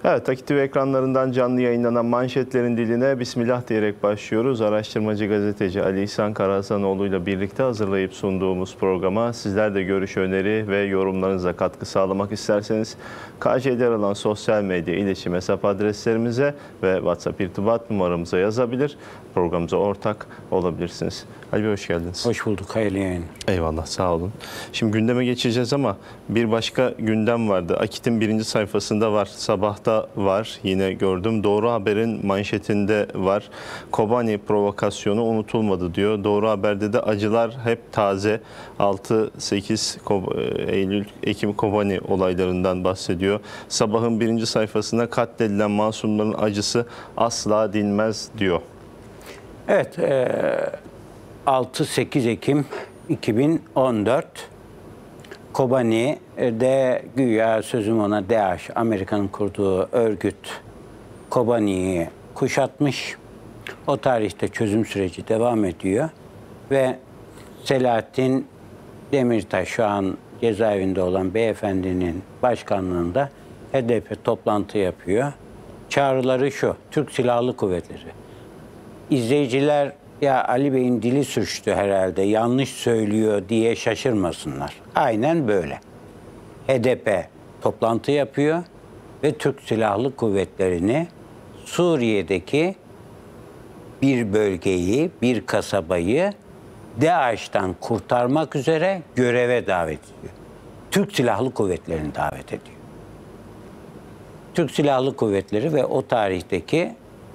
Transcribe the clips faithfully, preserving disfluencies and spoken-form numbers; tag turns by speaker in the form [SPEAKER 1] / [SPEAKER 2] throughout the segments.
[SPEAKER 1] Evet, Akit T V ekranlarından canlı yayınlanan manşetlerin diline Bismillah diyerek başlıyoruz. Araştırmacı gazeteci Ali İhsan Karahasanoğlu ile birlikte hazırlayıp sunduğumuz programa sizler de görüş, öneri ve yorumlarınıza katkı sağlamak isterseniz K J'de yer alan sosyal medya iletişim hesap adreslerimize ve WhatsApp irtibat numaramıza yazabilir. Programımıza ortak olabilirsiniz. Ali Bey hoş geldiniz.
[SPEAKER 2] Hoş bulduk. Hayırlı yayın.
[SPEAKER 1] Eyvallah, sağ olun. Şimdi gündeme geçeceğiz ama bir başka gündem vardı. Akit'in birinci sayfasında var. Sabahta var. Yine gördüm. Doğru Haber'in manşetinde var. Kobani provokasyonu unutulmadı diyor. Doğru Haber'de de acılar hep taze. altı sekiz Eylül Ekim Kobani olaylarından bahsediyor. Sabahın birinci sayfasında katledilen masumların acısı asla dinmez diyor.
[SPEAKER 2] Evet. altı sekiz Ekim iki bin on dört Kobani'de güya sözüm ona DAEŞ, Amerika'nın kurduğu örgüt Kobani'yi kuşatmış. O tarihte çözüm süreci devam ediyor ve Selahattin Demirtaş, şu an cezaevinde olan beyefendinin başkanlığında H D P toplantı yapıyor. Çağrıları şu: Türk Silahlı Kuvvetleri. İzleyiciler ya Ali Bey'in dili sürçtü herhalde, yanlış söylüyor diye şaşırmasınlar. Aynen böyle. H D P toplantı yapıyor ve Türk Silahlı Kuvvetleri'ni Suriye'deki bir bölgeyi, bir kasabayı DAEŞ'ten kurtarmak üzere göreve davet ediyor. Türk Silahlı Kuvvetleri'ni davet ediyor. Türk Silahlı Kuvvetleri ve o tarihteki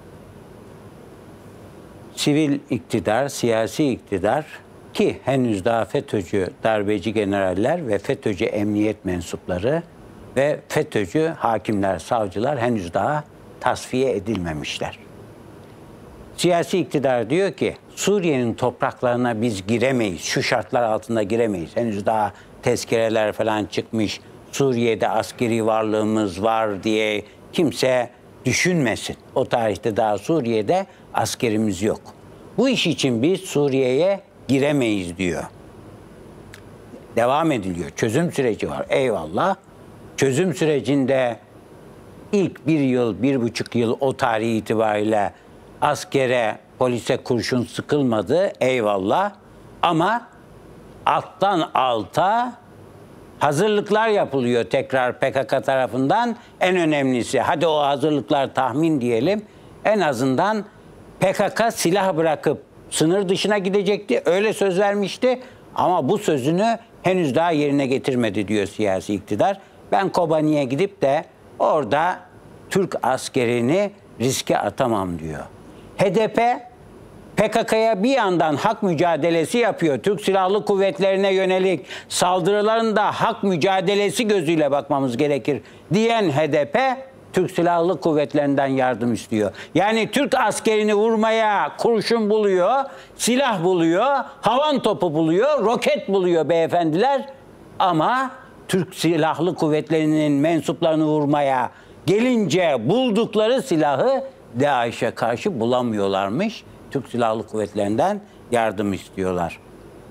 [SPEAKER 2] sivil iktidar, siyasi iktidar, ki henüz daha FETÖ'cü darbeci generaller ve FETÖ'cü emniyet mensupları ve FETÖ'cü hakimler, savcılar henüz daha tasfiye edilmemişler. Siyasi iktidar diyor ki Suriye'nin topraklarına biz giremeyiz, şu şartlar altında giremeyiz. Henüz daha tezkereler falan çıkmış, Suriye'de askeri varlığımız var diye kimse düşünmesin. O tarihte daha Suriye'de askerimiz yok. Bu iş için biz Suriye'ye giremeyiz diyor. Devam ediliyor. Çözüm süreci var. Eyvallah. Çözüm sürecinde ilk bir yıl, bir buçuk yıl o tarih itibariyle askere, polise kurşun sıkılmadı. Eyvallah. Ama alttan alta hazırlıklar yapılıyor tekrar P K K tarafından. En önemlisi, hadi o hazırlıklar tahmin diyelim, en azından P K K silah bırakıp sınır dışına gidecekti. Öyle söz vermişti ama bu sözünü henüz daha yerine getirmedi diyor siyasi iktidar. Ben Kobani'ye gidip de orada Türk askerini riske atamam diyor. H D P P K K'ya bir yandan hak mücadelesi yapıyor. Türk Silahlı Kuvvetlerine yönelik saldırıların da hak mücadelesi gözüyle bakmamız gerekir diyen H D P, Türk Silahlı Kuvvetlerinden yardım istiyor. Yani Türk askerini vurmaya kurşun buluyor, silah buluyor, havan topu buluyor, roket buluyor beyefendiler. Ama Türk Silahlı Kuvvetleri'nin mensuplarını vurmaya gelince buldukları silahı DAEŞ'e karşı bulamıyorlarmış. Türk Silahlı Kuvvetleri'nden yardım istiyorlar.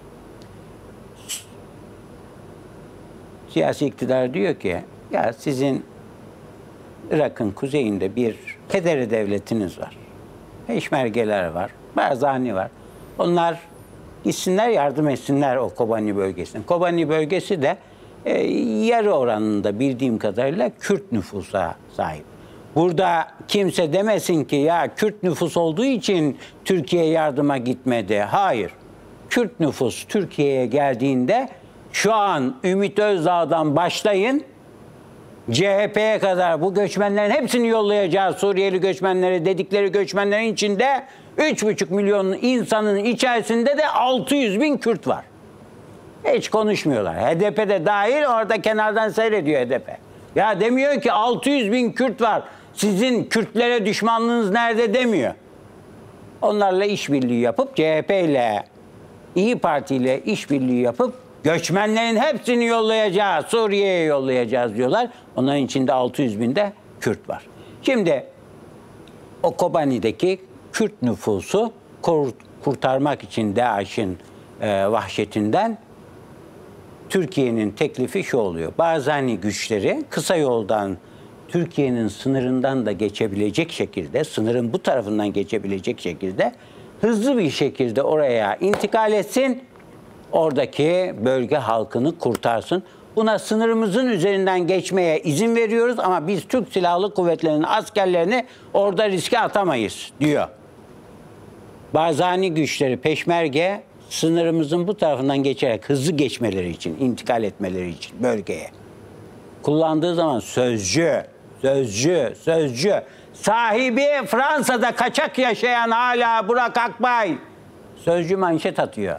[SPEAKER 2] Siyasi iktidar diyor ki ya sizin Irak'ın kuzeyinde bir pederi devletiniz var. Peşmergeler var, Barzani var. Onlar gitsinler yardım etsinler o Kobani bölgesine. Kobani bölgesi de e, yarı oranında bildiğim kadarıyla Kürt nüfusa sahip. Burada kimse demesin ki ya Kürt nüfus olduğu için Türkiye yardıma gitmedi. Hayır. Kürt nüfus Türkiye'ye geldiğinde şu an Ümit Özdağ'dan başlayın C H P'ye kadar bu göçmenlerin hepsini yollayacağız. Suriyeli göçmenleri dedikleri göçmenlerin içinde üç buçuk milyon insanın içerisinde de altı yüz bin Kürt var. Hiç konuşmuyorlar. H D P de dahil orada kenardan seyrediyor H D P. Ya demiyor ki altı yüz bin Kürt var. Sizin Kürtlere düşmanlığınız nerede demiyor. Onlarla işbirliği yapıp C H P ile İyi Parti ile işbirliği yapıp göçmenlerin hepsini yollayacağız, Suriye'ye yollayacağız diyorlar. Onların içinde altı yüz binde Kürt var. Şimdi o Kobani'deki Kürt nüfusu kurtarmak için DAEŞ'in e, vahşetinden Türkiye'nin teklifi şu oluyor. Barzani güçleri kısa yoldan Türkiye'nin sınırından da geçebilecek şekilde, sınırın bu tarafından geçebilecek şekilde hızlı bir şekilde oraya intikal etsin, oradaki bölge halkını kurtarsın. Buna sınırımızın üzerinden geçmeye izin veriyoruz ama biz Türk Silahlı Kuvvetleri'nin askerlerini orada riske atamayız diyor. Barzani güçleri, Peşmerge, sınırımızın bu tarafından geçerek hızlı geçmeleri için, intikal etmeleri için bölgeye. Kullandığı zaman sözcü, sözcü, sözcü. Sahibi Fransa'da kaçak yaşayan hala Burak Akbay. Sözcü manşet atıyor.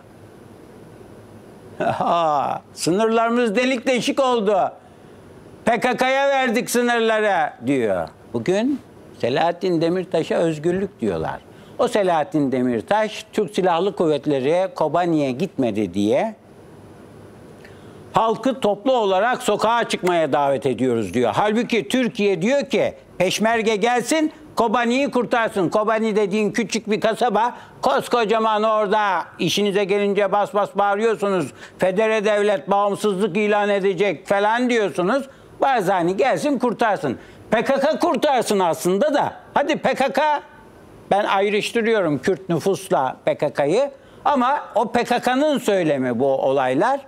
[SPEAKER 2] Ha, sınırlarımız delik deşik oldu. P K K'ya verdik sınırları diyor. Bugün Selahattin Demirtaş'a özgürlük diyorlar. O Selahattin Demirtaş Türk Silahlı Kuvvetleri Kobani'ye gitmedi diye halkı toplu olarak sokağa çıkmaya davet ediyoruz diyor. Halbuki Türkiye diyor ki Peşmerge gelsin, Kobani'yi kurtarsın. Kobani dediğin küçük bir kasaba, koskocaman orada işinize gelince bas bas bağırıyorsunuz. Federe devlet bağımsızlık ilan edecek falan diyorsunuz. Barzani gelsin kurtarsın. P K K kurtarsın aslında da. Hadi P K K, ben ayrıştırıyorum Kürt nüfusla P K K'yı ama o P K K'nın söylemi bu olaylar.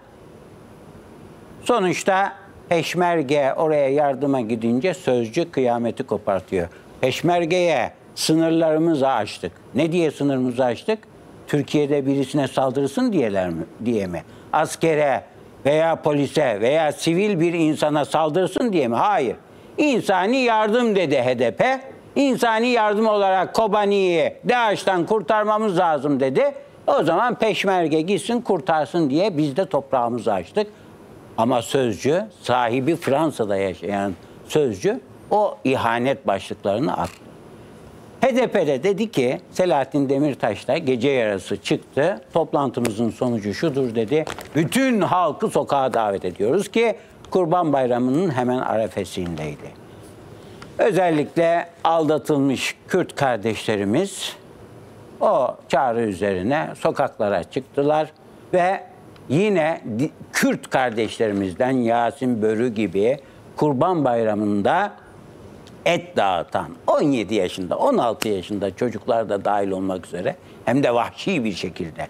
[SPEAKER 2] Sonuçta Peşmerge oraya yardıma gidince sözcü kıyameti kopartıyor. Peşmerge'ye sınırlarımızı açtık. Ne diye sınırımızı açtık? Türkiye'de birisine saldırısın diyeler mi, diye mi? Askere veya polise veya sivil bir insana saldırsın diye mi? Hayır. İnsani yardım dedi H D P. İnsani yardım olarak Kobani'yi DAEŞ'ten kurtarmamız lazım dedi. O zaman Peşmerge gitsin kurtarsın diye biz de toprağımızı açtık. Ama sözcü, sahibi Fransa'da yaşayan sözcü o ihanet başlıklarını attı. H D P'de dedi ki Selahattin Demirtaş da gece yarısı çıktı. Toplantımızın sonucu şudur dedi. Bütün halkı sokağa davet ediyoruz ki Kurban Bayramı'nın hemen arefesindeydi. Özellikle aldatılmış Kürt kardeşlerimiz o çağrı üzerine sokaklara çıktılar ve yine Kürt kardeşlerimizden Yasin Börü gibi Kurban Bayramı'nda et dağıtan on yedi yaşında, on altı yaşında çocuklar da dahil olmak üzere hem de vahşi bir şekilde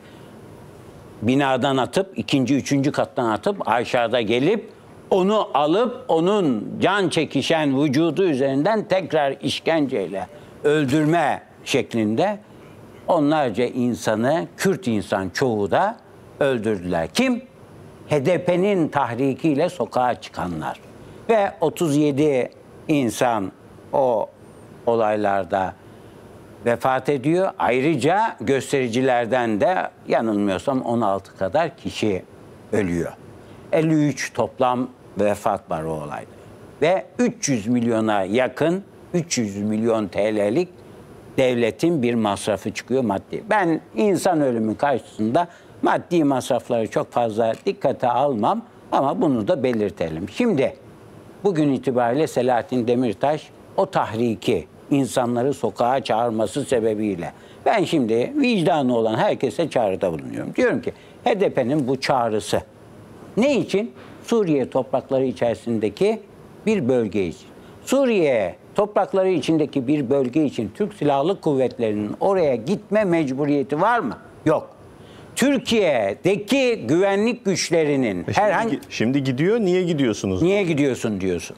[SPEAKER 2] binadan atıp, ikinci, üçüncü kattan atıp aşağıda gelip onu alıp onun can çekişen vücudu üzerinden tekrar işkenceyle öldürme şeklinde onlarca insanı, Kürt insan çoğu da öldürdüler. Kim? H D P'nin tahrikiyle sokağa çıkanlar. Ve otuz yedi insan o olaylarda vefat ediyor. Ayrıca göstericilerden de yanılmıyorsam on altı kadar kişi ölüyor. elli üç toplam vefat var o olayda. Ve üç yüz milyona yakın, üç yüz milyon T L'lik devletin bir masrafı çıkıyor maddi. Ben insan ölümü karşısında maddi masrafları çok fazla dikkate almam ama bunu da belirtelim. Şimdi bugün itibariyle Selahattin Demirtaş o tahriki, insanları sokağa çağırması sebebiyle ben şimdi vicdanı olan herkese çağrıda bulunuyorum. Diyorum ki H D P'nin bu çağrısı ne için? Suriye toprakları içerisindeki bir bölge için. Suriye toprakları içindeki bir bölge için Türk Silahlı Kuvvetleri'nin oraya gitme mecburiyeti var mı? Yok. Türkiye'deki güvenlik güçlerinin
[SPEAKER 1] Şimdi,
[SPEAKER 2] herhangi...
[SPEAKER 1] Şimdi gidiyor, niye gidiyorsunuz?
[SPEAKER 2] Niye gidiyorsun diyorsun.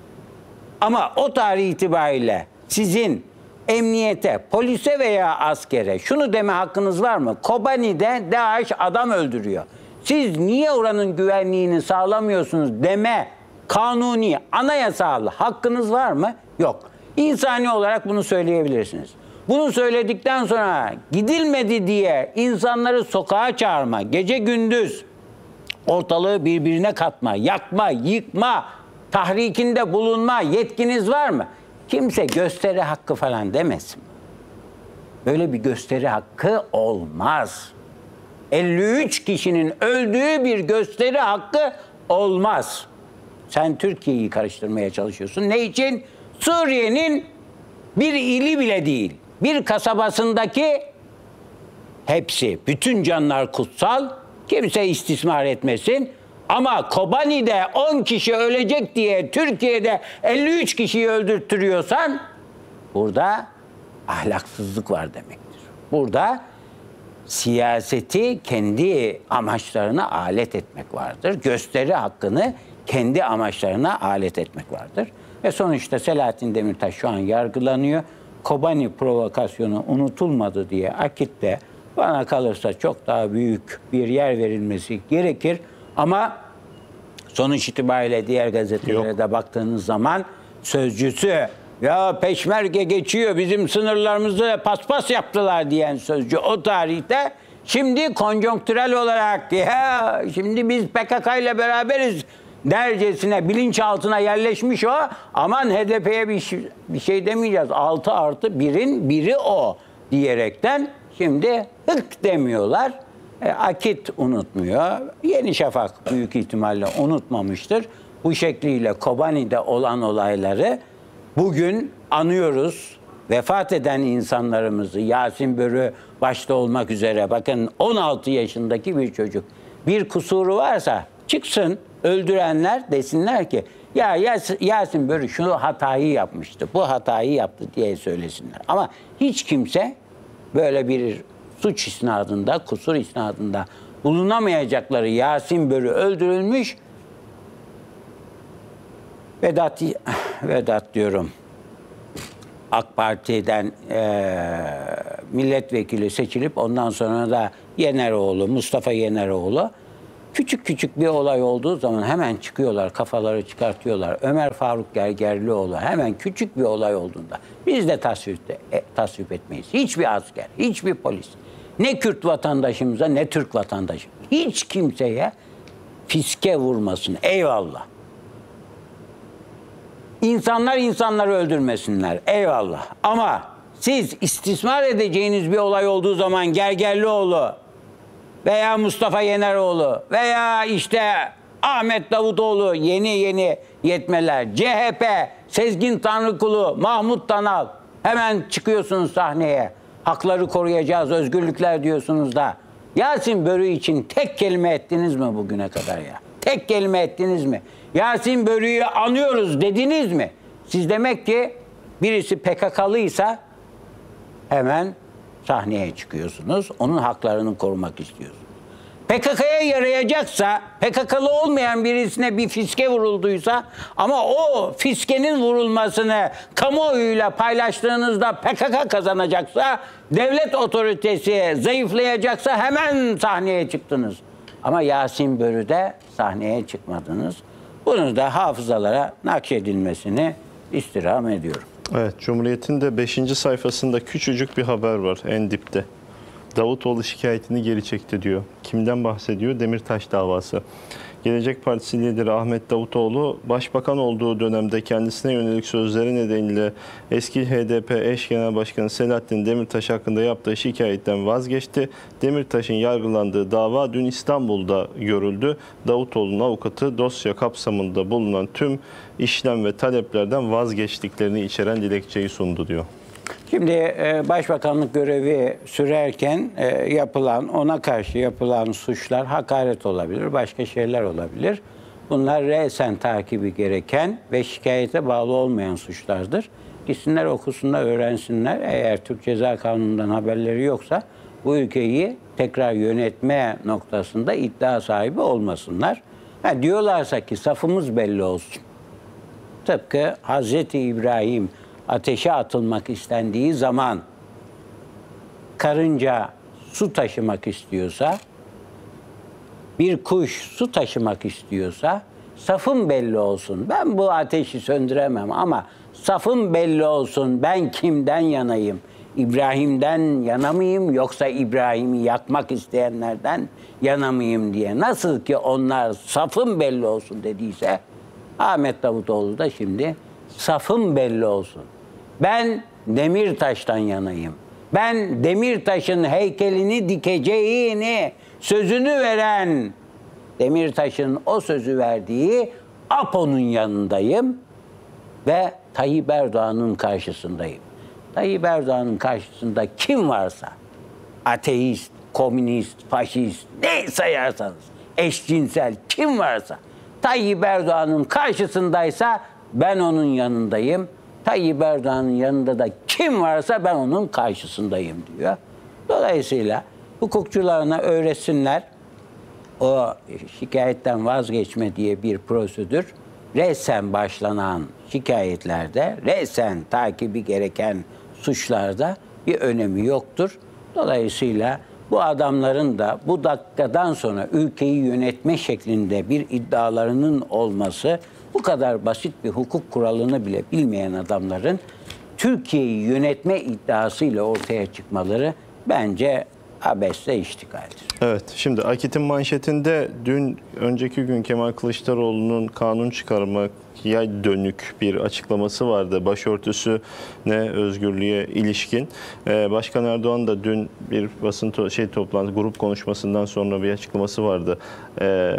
[SPEAKER 2] Ama o tarih itibariyle sizin emniyete, polise veya askere şunu deme hakkınız var mı? Kobani'de DAEŞ adam öldürüyor. Siz niye oranın güvenliğini sağlamıyorsunuz deme kanuni, anayasal hakkınız var mı? Yok. İnsani olarak bunu söyleyebilirsiniz. Bunu söyledikten sonra gidilmedi diye insanları sokağa çağırma, gece gündüz ortalığı birbirine katma, yakma, yıkma, tahrikinde bulunma yetkiniz var mı? Kimse gösteri hakkı falan demesin. Böyle bir gösteri hakkı olmaz. elli üç kişinin öldüğü bir gösteri hakkı olmaz. Sen Türkiye'yi karıştırmaya çalışıyorsun. Ne için? Suriye'nin bir ili bile değil, bir kasabasındaki hepsi, bütün canlar kutsal, kimse istismar etmesin. Ama Kobani'de on kişi ölecek diye Türkiye'de elli üç kişiyi öldürtüyorsan burada ahlaksızlık var demektir. Burada siyaseti kendi amaçlarına alet etmek vardır. Gösteri hakkını kendi amaçlarına alet etmek vardır. Ve sonuçta Selahattin Demirtaş şu an yargılanıyor. Kobani provokasyonu unutulmadı diye Akit'te bana kalırsa çok daha büyük bir yer verilmesi gerekir. Ama sonuç itibariyle diğer gazetelere
[SPEAKER 1] Yok.
[SPEAKER 2] de baktığınız zaman sözcüsü ya peşmerge geçiyor bizim sınırlarımızı paspas yaptılar diyen sözcü o tarihte şimdi konjonktürel olarak ya şimdi biz P K K ile beraberiz dercesine bilinçaltına yerleşmiş o. Aman H D P'ye bir, şey, bir şey demeyeceğiz. altı artı birin biri o diyerekten şimdi hık demiyorlar. E, Akit unutmuyor. Yeni Şafak büyük ihtimalle unutmamıştır. Bu şekliyle Kobani'de olan olayları bugün anıyoruz. Vefat eden insanlarımızı Yasin Börü başta olmak üzere bakın on altı yaşındaki bir çocuk. Bir kusuru varsa çıksın öldürenler desinler ki ya Yasin Börü şu hatayı yapmıştı, bu hatayı yaptı diye söylesinler. Ama hiç kimse böyle bir suç isnadında, kusur isnadında bulunamayacakları Yasin Börü öldürülmüş. Vedat, Vedat diyorum, AK Parti'den e, milletvekili seçilip ondan sonra da Yeneroğlu, Mustafa Yeneroğlu küçük küçük bir olay olduğu zaman hemen çıkıyorlar, kafaları çıkartıyorlar. Ömer Faruk Gergerlioğlu hemen küçük bir olay olduğunda biz de tasvip, de, e, tasvip etmeyiz. Hiçbir asker, hiçbir polis, ne Kürt vatandaşımıza ne Türk vatandaşımıza, hiç kimseye fiske vurmasın. Eyvallah. İnsanlar insanları öldürmesinler. Eyvallah. Ama siz istismar edeceğiniz bir olay olduğu zaman Gergerlioğlu veya Mustafa Yeneroğlu veya işte Ahmet Davutoğlu yeni yeni yetmeler, C H P, Sezgin Tanrıkulu, Mahmut Tanal hemen çıkıyorsunuz sahneye. Hakları koruyacağız, özgürlükler diyorsunuz da. Yasin Börü için tek kelime ettiniz mi bugüne kadar ya? Tek kelime ettiniz mi? Yasin Börü'yü anıyoruz dediniz mi? Siz demek ki birisi P K K'lıysa hemen sahneye çıkıyorsunuz. Onun haklarını korumak istiyorsunuz. P K K'ya yarayacaksa, P K K'lı olmayan birisine bir fiske vurulduysa ama o fiskenin vurulmasını kamuoyuyla paylaştığınızda P K K kazanacaksa, devlet otoritesi zayıflayacaksa hemen sahneye çıktınız. Ama Yasin Börü'de sahneye çıkmadınız. Bunu da hafızalara nakşedilmesini istirham ediyorum.
[SPEAKER 1] Evet, Cumhuriyet'in de beşinci sayfasında küçücük bir haber var en dipte. Davutoğlu şikayetini geri çekti diyor. Kimden bahsediyor? Demirtaş davası. Gelecek Partisi lideri Ahmet Davutoğlu, başbakan olduğu dönemde kendisine yönelik sözleri nedeniyle eski H D P eş genel başkanı Selahattin Demirtaş hakkında yaptığı şikayetten vazgeçti. Demirtaş'ın yargılandığı dava dün İstanbul'da görüldü. Davutoğlu'nun avukatı dosya kapsamında bulunan tüm işlem ve taleplerden vazgeçtiklerini içeren dilekçeyi sundu diyor.
[SPEAKER 2] Şimdi e, başbakanlık görevi sürerken e, yapılan, ona karşı yapılan suçlar hakaret olabilir, başka şeyler olabilir. Bunlar resen takibi gereken ve şikayete bağlı olmayan suçlardır. Gitsinler okusunlar, öğrensinler. Eğer Türk Ceza Kanunu'ndan haberleri yoksa bu ülkeyi tekrar yönetme noktasında iddia sahibi olmasınlar. Ha, diyorlarsa ki safımız belli olsun. Tıpkı Hazreti İbrahim ateşe atılmak istendiği zaman karınca su taşımak istiyorsa, bir kuş su taşımak istiyorsa safım belli olsun. Ben bu ateşi söndüremem ama safım belli olsun. Ben kimden yanayım? İbrahim'den yana mıyım yoksa İbrahim'i yakmak isteyenlerden yana mıyım diye. Nasıl ki onlar safım belli olsun dediyse Ahmet Davutoğlu da şimdi safım belli olsun. Ben Demirtaş'tan yanayım. Ben Demirtaş'ın heykelini dikeceğini sözünü veren, Demirtaş'ın o sözü verdiği APO'nun yanındayım ve Tayyip Erdoğan'ın karşısındayım. Tayyip Erdoğan'ın karşısında kim varsa, ateist, komünist, faşist, ne sayarsanız eşcinsel kim varsa Tayyip Erdoğan'ın karşısındaysa ben onun yanındayım. Tayyip Erdoğan'ın yanında da kim varsa ben onun karşısındayım diyor. Dolayısıyla hukukçularına öğretsinler. O şikayetten vazgeçme diye bir prosedür resen başlanan şikayetlerde, resen takibi gereken suçlarda bir önemi yoktur. Dolayısıyla bu adamların da bu dakikadan sonra ülkeyi yönetme şeklinde bir iddialarının olması, bu kadar basit bir hukuk kuralını bile bilmeyen adamların Türkiye'yi yönetme iddiasıyla ortaya çıkmaları bence abesle iştigaldir.
[SPEAKER 1] Evet, şimdi Akit'in manşetinde dün önceki gün Kemal Kılıçdaroğlu'nun kanun çıkarmaya dönük bir açıklaması vardı. Başörtüsüne özgürlüğe ilişkin. Ee, Başkan Erdoğan da dün bir basın to şey toplantı grup konuşmasından sonra bir açıklaması vardı. Ee,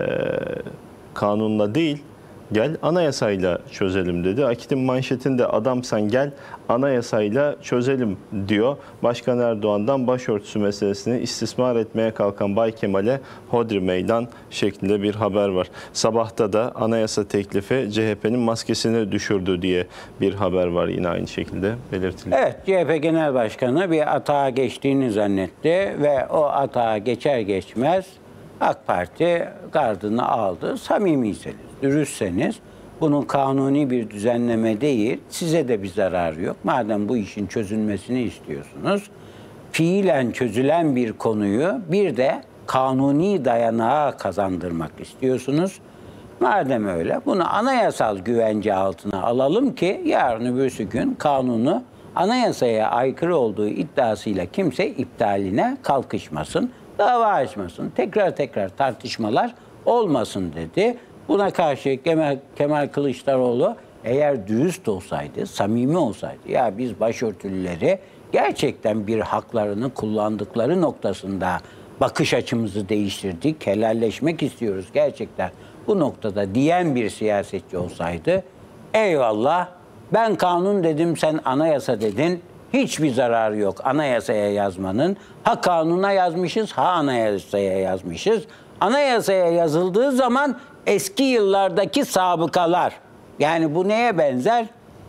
[SPEAKER 1] kanunla değil, gel anayasayla çözelim dedi. Akit'in manşetinde adam sen gel anayasayla çözelim diyor. Başkan Erdoğan'dan başörtüsü meselesini istismar etmeye kalkan Bay Kemal'e hodri meydan şeklinde bir haber var. Sabahta da anayasa teklifi C H P'nin maskesini düşürdü diye bir haber var yine aynı şekilde belirtiliyor.
[SPEAKER 2] Evet, C H P Genel Başkanı bir atağa geçtiğini zannetti ve o atağa geçer geçmez AK Parti gardını aldı. Samimiyseniz, dürüstseniz bunun kanuni bir düzenleme değil, size de bir zararı yok. Madem bu işin çözülmesini istiyorsunuz, fiilen çözülen bir konuyu bir de kanuni dayanağa kazandırmak istiyorsunuz. Madem öyle bunu anayasal güvence altına alalım ki yarın öbürsü gün kanunu anayasaya aykırı olduğu iddiasıyla kimse iptaline kalkışmasın, dava açmasın, tekrar tekrar tartışmalar olmasın dedi. Buna karşı Kemal, Kemal Kılıçdaroğlu eğer dürüst olsaydı, samimi olsaydı, ya biz başörtülüleri gerçekten bir haklarını kullandıkları noktasında bakış açımızı değiştirdik, helalleşmek istiyoruz gerçekten bu noktada diyen bir siyasetçi olsaydı, eyvallah ben kanun dedim sen anayasa dedin, hiçbir zararı yok anayasaya yazmanın. Ha kanuna yazmışız, ha anayasaya yazmışız. Anayasaya yazıldığı zaman eski yıllardaki sabıkalar, yani bu neye benzer?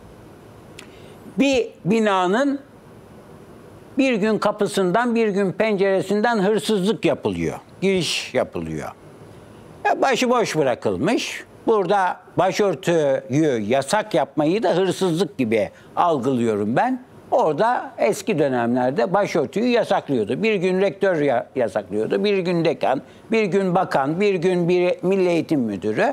[SPEAKER 2] Bir binanın bir gün kapısından, bir gün penceresinden hırsızlık yapılıyor, giriş yapılıyor. Başıboş bırakılmış. Burada başörtüyü yasak yapmayı da hırsızlık gibi algılıyorum ben. Orada eski dönemlerde başörtüyü yasaklıyordu. Bir gün rektör ya- yasaklıyordu, bir gün dekan, bir gün bakan, bir gün bir milli eğitim müdürü.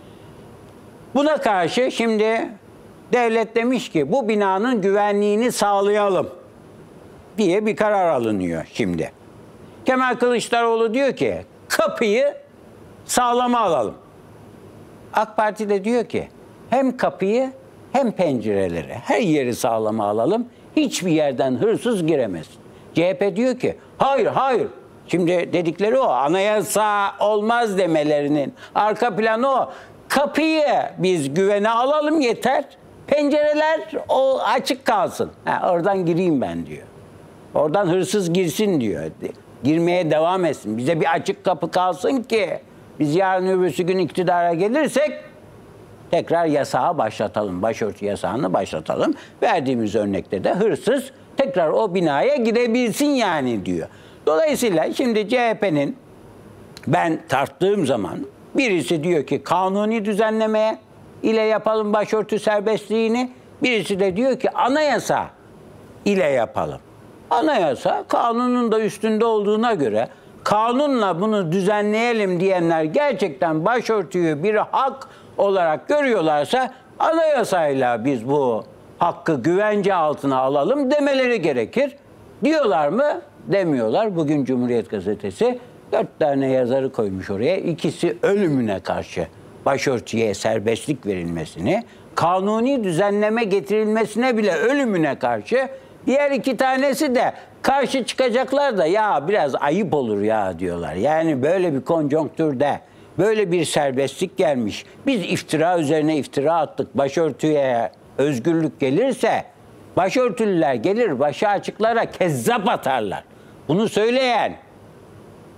[SPEAKER 2] Buna karşı şimdi devlet demiş ki bu binanın güvenliğini sağlayalım diye bir karar alınıyor şimdi. Kemal Kılıçdaroğlu diyor ki kapıyı sağlama alalım. AK Parti de diyor ki hem kapıyı hem pencereleri, her yeri sağlama alalım. Hiçbir yerden hırsız giremesin. C H P diyor ki hayır hayır. Şimdi dedikleri o, anayasa olmaz demelerinin arka planı o. Kapıyı biz güvene alalım yeter. Pencereler o açık kalsın. Ha, oradan gireyim ben diyor. Oradan hırsız girsin diyor. Girmeye devam etsin. Bize bir açık kapı kalsın ki biz yarın öbürsü gün iktidara gelirsek tekrar yasağı başlatalım. Başörtü yasağını başlatalım. Verdiğimiz örnekte de hırsız tekrar o binaya girebilsin yani diyor. Dolayısıyla şimdi C H P'nin ben tarttığım zaman birisi diyor ki kanuni düzenleme ile yapalım başörtü serbestliğini. Birisi de diyor ki anayasa ile yapalım. Anayasa kanunun da üstünde olduğuna göre kanunla bunu düzenleyelim diyenler gerçekten başörtüyü bir hak olarak görüyorlarsa anayasayla biz bu hakkı güvence altına alalım demeleri gerekir. Diyorlar mı? Demiyorlar. Bugün Cumhuriyet Gazetesi dört tane yazarı koymuş oraya. İkisi ölümüne karşı başörtüye serbestlik verilmesini, kanuni düzenleme getirilmesine bile ölümüne karşı. Diğer iki tanesi de karşı çıkacaklar da ya biraz ayıp olur ya diyorlar. Yani böyle bir konjonktürde böyle bir serbestlik gelmiş. Biz iftira üzerine iftira attık. Başörtüye özgürlük gelirse başörtülüler gelir başı açıklara kezzap atarlar. Bunu söyleyen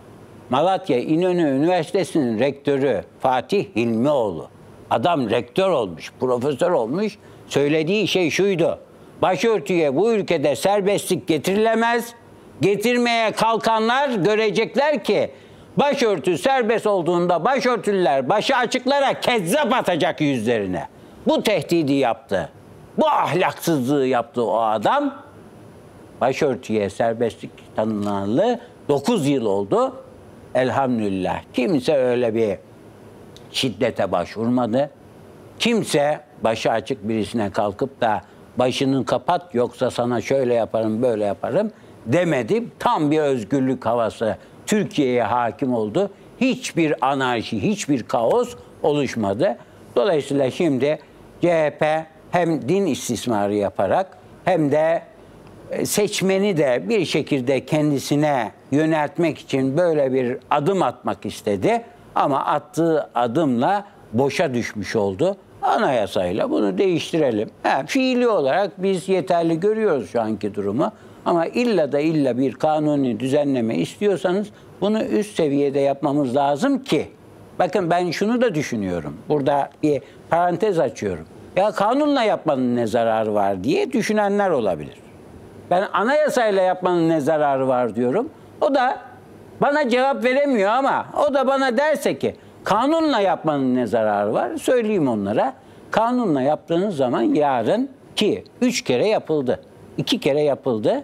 [SPEAKER 2] Malatya İnönü Üniversitesi'nin rektörü Fatih Hilmioğlu. Adam rektör olmuş, profesör olmuş. Söylediği şey şuydu: başörtüye bu ülkede serbestlik getirilemez. Getirmeye kalkanlar görecekler ki başörtü serbest olduğunda başörtülüler başı açıklara kezzap atacak yüzlerine. Bu tehdidi yaptı. Bu ahlaksızlığı yaptı o adam. Başörtüye serbestlik tanınanlığı dokuz yıl oldu. Elhamdülillah. Kimse öyle bir şiddete başvurmadı. Kimse başı açık birisine kalkıp da başını kapat yoksa sana şöyle yaparım böyle yaparım demedi. Tam bir özgürlük havası Türkiye'ye hakim oldu. Hiçbir anarşi, hiçbir kaos oluşmadı. Dolayısıyla şimdi C H P hem din istismarı yaparak hem de seçmeni de bir şekilde kendisine yöneltmek için böyle bir adım atmak istedi. Ama attığı adımla boşa düşmüş oldu. Anayasayla bunu değiştirelim. Ha, fiili olarak biz yeterli görüyoruz şu anki durumu. Ama illa da illa bir kanuni düzenleme istiyorsanız bunu üst seviyede yapmamız lazım ki. Bakın ben şunu da düşünüyorum. Burada bir parantez açıyorum. Ya kanunla yapmanın ne zararı var diye düşünenler olabilir. Ben anayasayla yapmanın ne zararı var diyorum. O da bana cevap veremiyor ama o da bana derse ki kanunla yapmanın ne zararı var? Söyleyeyim onlara. Kanunla yaptığınız zaman yarın ki üç kere yapıldı. iki kere yapıldı.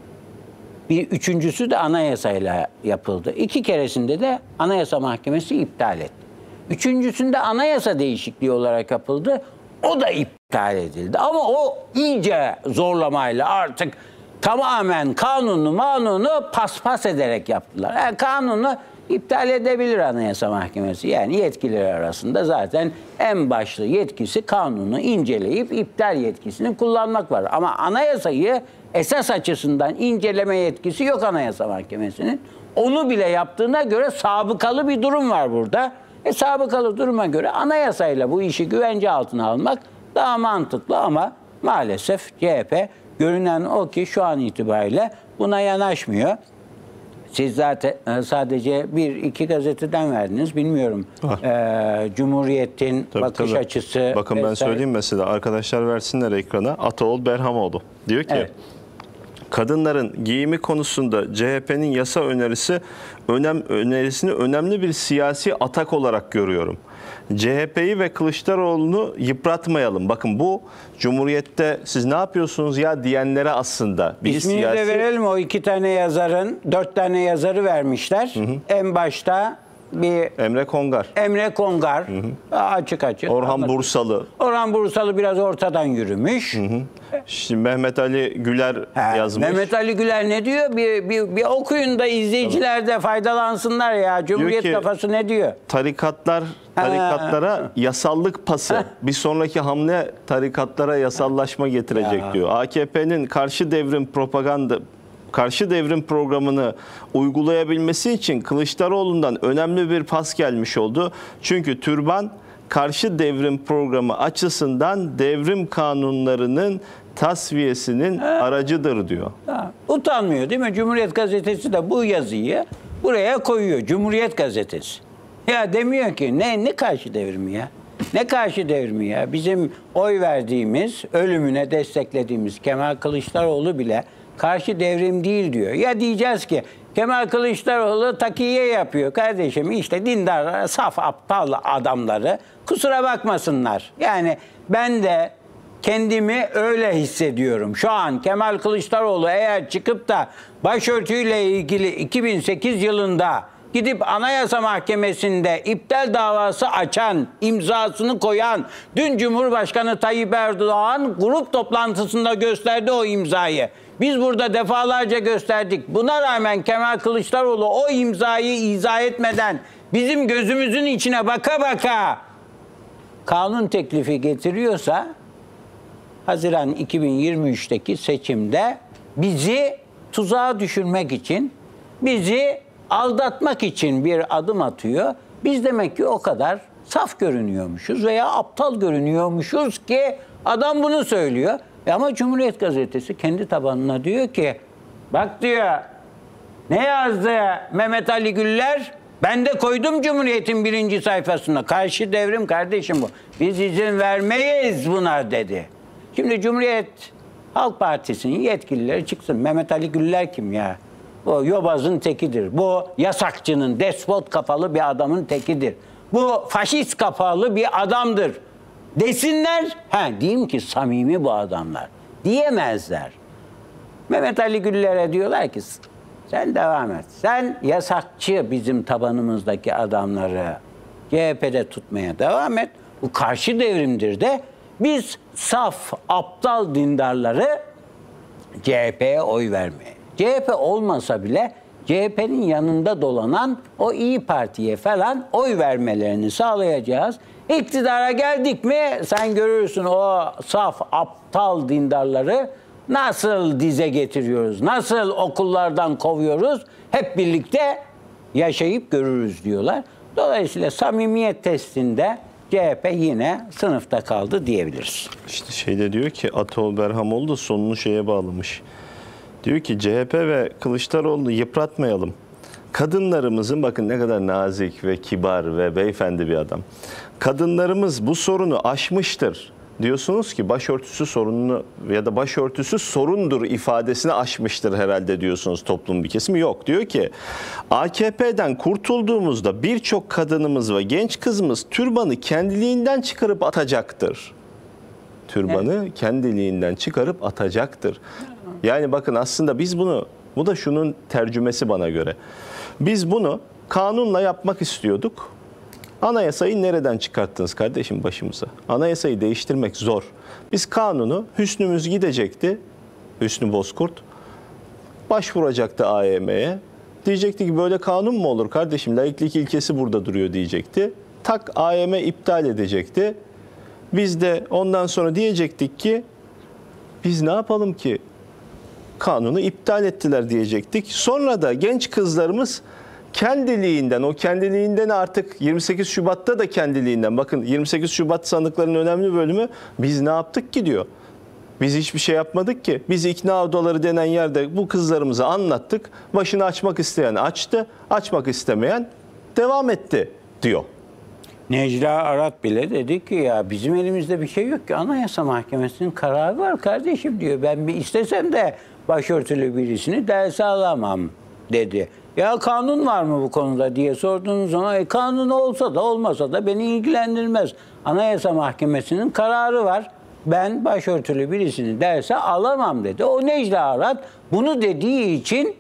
[SPEAKER 2] Bir üçüncüsü de anayasayla yapıldı. İki keresinde de Anayasa Mahkemesi iptal etti. Üçüncüsünde anayasa değişikliği olarak yapıldı. O da iptal edildi. Ama o iyice zorlamayla artık tamamen kanunu manunu paspas ederek yaptılar. Yani kanunu iptal edebilir Anayasa Mahkemesi. Yani yetkiler arasında zaten en başlı yetkisi kanunu inceleyip iptal yetkisini kullanmak var. Ama anayasayı esas açısından inceleme yetkisi yok Anayasa Mahkemesi'nin. Onu bile yaptığına göre sabıkalı bir durum var burada. E, sabıkalı duruma göre anayasayla bu işi güvence altına almak daha mantıklı ama maalesef C H P görünen o ki şu an itibariyle buna yanaşmıyor. Siz zaten sadece bir iki gazeteden verdiniz. Bilmiyorum. Ee, Cumhuriyet'in
[SPEAKER 1] Tabii,
[SPEAKER 2] bakış
[SPEAKER 1] tabii.
[SPEAKER 2] açısı.
[SPEAKER 1] Bakın ben
[SPEAKER 2] vesaire.
[SPEAKER 1] söyleyeyim mesela. Arkadaşlar versinler ekrana. Ataol Berhamoğlu. Diyor ki
[SPEAKER 2] Evet.
[SPEAKER 1] kadınların giyimi konusunda C H P'nin yasa önerisi önem önerisini önemli bir siyasi atak olarak görüyorum. C H P'yi ve Kılıçdaroğlu'nu yıpratmayalım. Bakın bu Cumhuriyet'te siz ne yapıyorsunuz ya diyenlere aslında. Bir
[SPEAKER 2] İsmini
[SPEAKER 1] siyasi...
[SPEAKER 2] de verelim, o iki tane yazarın, dört tane yazarı vermişler. Hı hı. En başta bir
[SPEAKER 1] Emre Kongar.
[SPEAKER 2] Emre Kongar, hı hı. açık açık.
[SPEAKER 1] Orhan
[SPEAKER 2] anlatıyor.
[SPEAKER 1] Bursalı.
[SPEAKER 2] Orhan Bursalı biraz ortadan yürümüş. Hı hı.
[SPEAKER 1] Şimdi Mehmet Ali Güler
[SPEAKER 2] He,
[SPEAKER 1] yazmış.
[SPEAKER 2] Mehmet Ali Güler ne diyor? Bir, bir, bir okuyun da izleyiciler de faydalansınlar ya. Cumhuriyet
[SPEAKER 1] ki,
[SPEAKER 2] kafası ne diyor?
[SPEAKER 1] Tarikatlar, tarikatlara yasallık pası. Bir sonraki hamle tarikatlara yasallaşma getirecek
[SPEAKER 2] Ya.
[SPEAKER 1] diyor. A K P'nin karşı devrim propaganda karşı devrim programını uygulayabilmesi için Kılıçdaroğlu'ndan önemli bir pas gelmiş oldu. Çünkü türban karşı devrim programı açısından devrim kanunlarının tasfiyesinin ha. aracıdır diyor.
[SPEAKER 2] Ha. Utanmıyor değil mi? Cumhuriyet Gazetesi de bu yazıyı buraya koyuyor. Cumhuriyet Gazetesi. Ya demiyor ki ne ne karşı devrimi ya? Ne karşı devrimi ya? Bizim oy verdiğimiz, ölümüne desteklediğimiz Kemal Kılıçdaroğlu bile karşı devrim değil diyor. Ya diyeceğiz ki Kemal Kılıçdaroğlu takiye yapıyor kardeşim. İşte dindar, saf, aptal adamları kusura bakmasınlar. Yani ben de kendimi öyle hissediyorum. Şu an Kemal Kılıçdaroğlu eğer çıkıp da başörtüyle ilgili iki bin sekiz yılında gidip Anayasa Mahkemesi'nde iptal davası açan, imzasını koyan, dün Cumhurbaşkanı Tayyip Erdoğan grup toplantısında gösterdi o imzayı. Biz burada defalarca gösterdik. Buna rağmen Kemal Kılıçdaroğlu o imzayı izah etmeden bizim gözümüzün içine baka baka kanun teklifi getiriyorsa Haziran iki bin yirmi üçteki seçimde bizi tuzağa düşürmek için, bizi aldatmak için bir adım atıyor. Biz demek ki o kadar saf görünüyormuşuz veya aptal görünüyormuşuz ki adam bunu söylüyor. E ama Cumhuriyet Gazetesi kendi tabanına diyor ki bak diyor Ne yazdı Mehmet Ali Güller? Ben de koydum Cumhuriyet'in birinci sayfasına. Karşı devrim kardeşim bu. Biz izin vermeyiz buna dedi. Şimdi Cumhuriyet Halk Partisi'nin yetkilileri çıksın. Mehmet Ali Güller kim ya? Bu yobazın tekidir. Bu yasakçının, despot kafalı bir adamın tekidir. Bu faşist kafalı bir adamdır. Desinler. Ha, diyeyim ki samimi bu adamlar. Diyemezler. Mehmet Ali Güller'e diyorlar ki sen devam et. Sen yasakçı bizim tabanımızdaki adamları C H P'de tutmaya devam et. Bu karşı devrimdir de biz saf, aptal dindarları C H P'ye oy vermeye. C H P olmasa bile C H P'nin yanında dolanan o İyi Parti'ye falan oy vermelerini sağlayacağız. İktidara geldik mi sen görürsün o saf, aptal dindarları nasıl dize getiriyoruz, nasıl okullardan kovuyoruz, hep birlikte yaşayıp görürüz diyorlar. Dolayısıyla samimiyet testinde C H P yine sınıfta kaldı diyebiliriz.
[SPEAKER 1] İşte şeyde diyor ki Atol Berhamoğlu da sonunu şeye bağlamış. Diyor ki C H P ve Kılıçdaroğlu'nu yıpratmayalım. Kadınlarımızın, bakın ne kadar nazik ve kibar ve beyefendi bir adam. Kadınlarımız bu sorunu aşmıştır. Diyorsunuz ki başörtüsü sorununu ya da başörtüsü sorundur ifadesini aşmıştır herhalde diyorsunuz toplum bir kesimi. Yok, diyor ki A K P'den kurtulduğumuzda birçok kadınımız ve genç kızımız türbanı kendiliğinden çıkarıp atacaktır. Türbanı evet. kendiliğinden çıkarıp atacaktır. Yani bakın aslında biz bunu, bu da şunun tercümesi bana göre. Biz bunu kanunla yapmak istiyorduk. Anayasayı nereden çıkarttınız kardeşim başımıza? Anayasayı değiştirmek zor. Biz kanunu, Hüsnümüz gidecekti, Hüsnü Bozkurt, başvuracaktı A Y M'ye. Diyecekti ki böyle kanun mu olur kardeşim? Laiklik ilkesi burada duruyor diyecekti. Tak A Y M iptal edecekti. Biz de ondan sonra diyecektik ki biz ne yapalım ki? Kanunu iptal ettiler diyecektik. Sonra da genç kızlarımız kendiliğinden, o kendiliğinden artık yirmi sekiz Şubat'ta da kendiliğinden, bakın yirmi sekiz Şubat sanıkların önemli bölümü biz ne yaptık ki diyor. Biz hiçbir şey yapmadık ki. Biz ikna odaları denen yerde bu kızlarımıza anlattık. Başını açmak isteyen açtı, açmak istemeyen devam etti diyor.
[SPEAKER 2] Necla Arat bile dedi ki ya bizim elimizde bir şey yok ki. Anayasa Mahkemesi'nin kararı var kardeşim diyor. Ben bir istesem de başörtülü birisini derse alamam dedi. Ya kanun var mı bu konuda diye sorduğunuz zaman e, kanun olsa da olmasa da beni ilgilendirmez. Anayasa Mahkemesi'nin kararı var. Ben başörtülü birisini derse alamam dedi. O Necla Arat bunu dediği için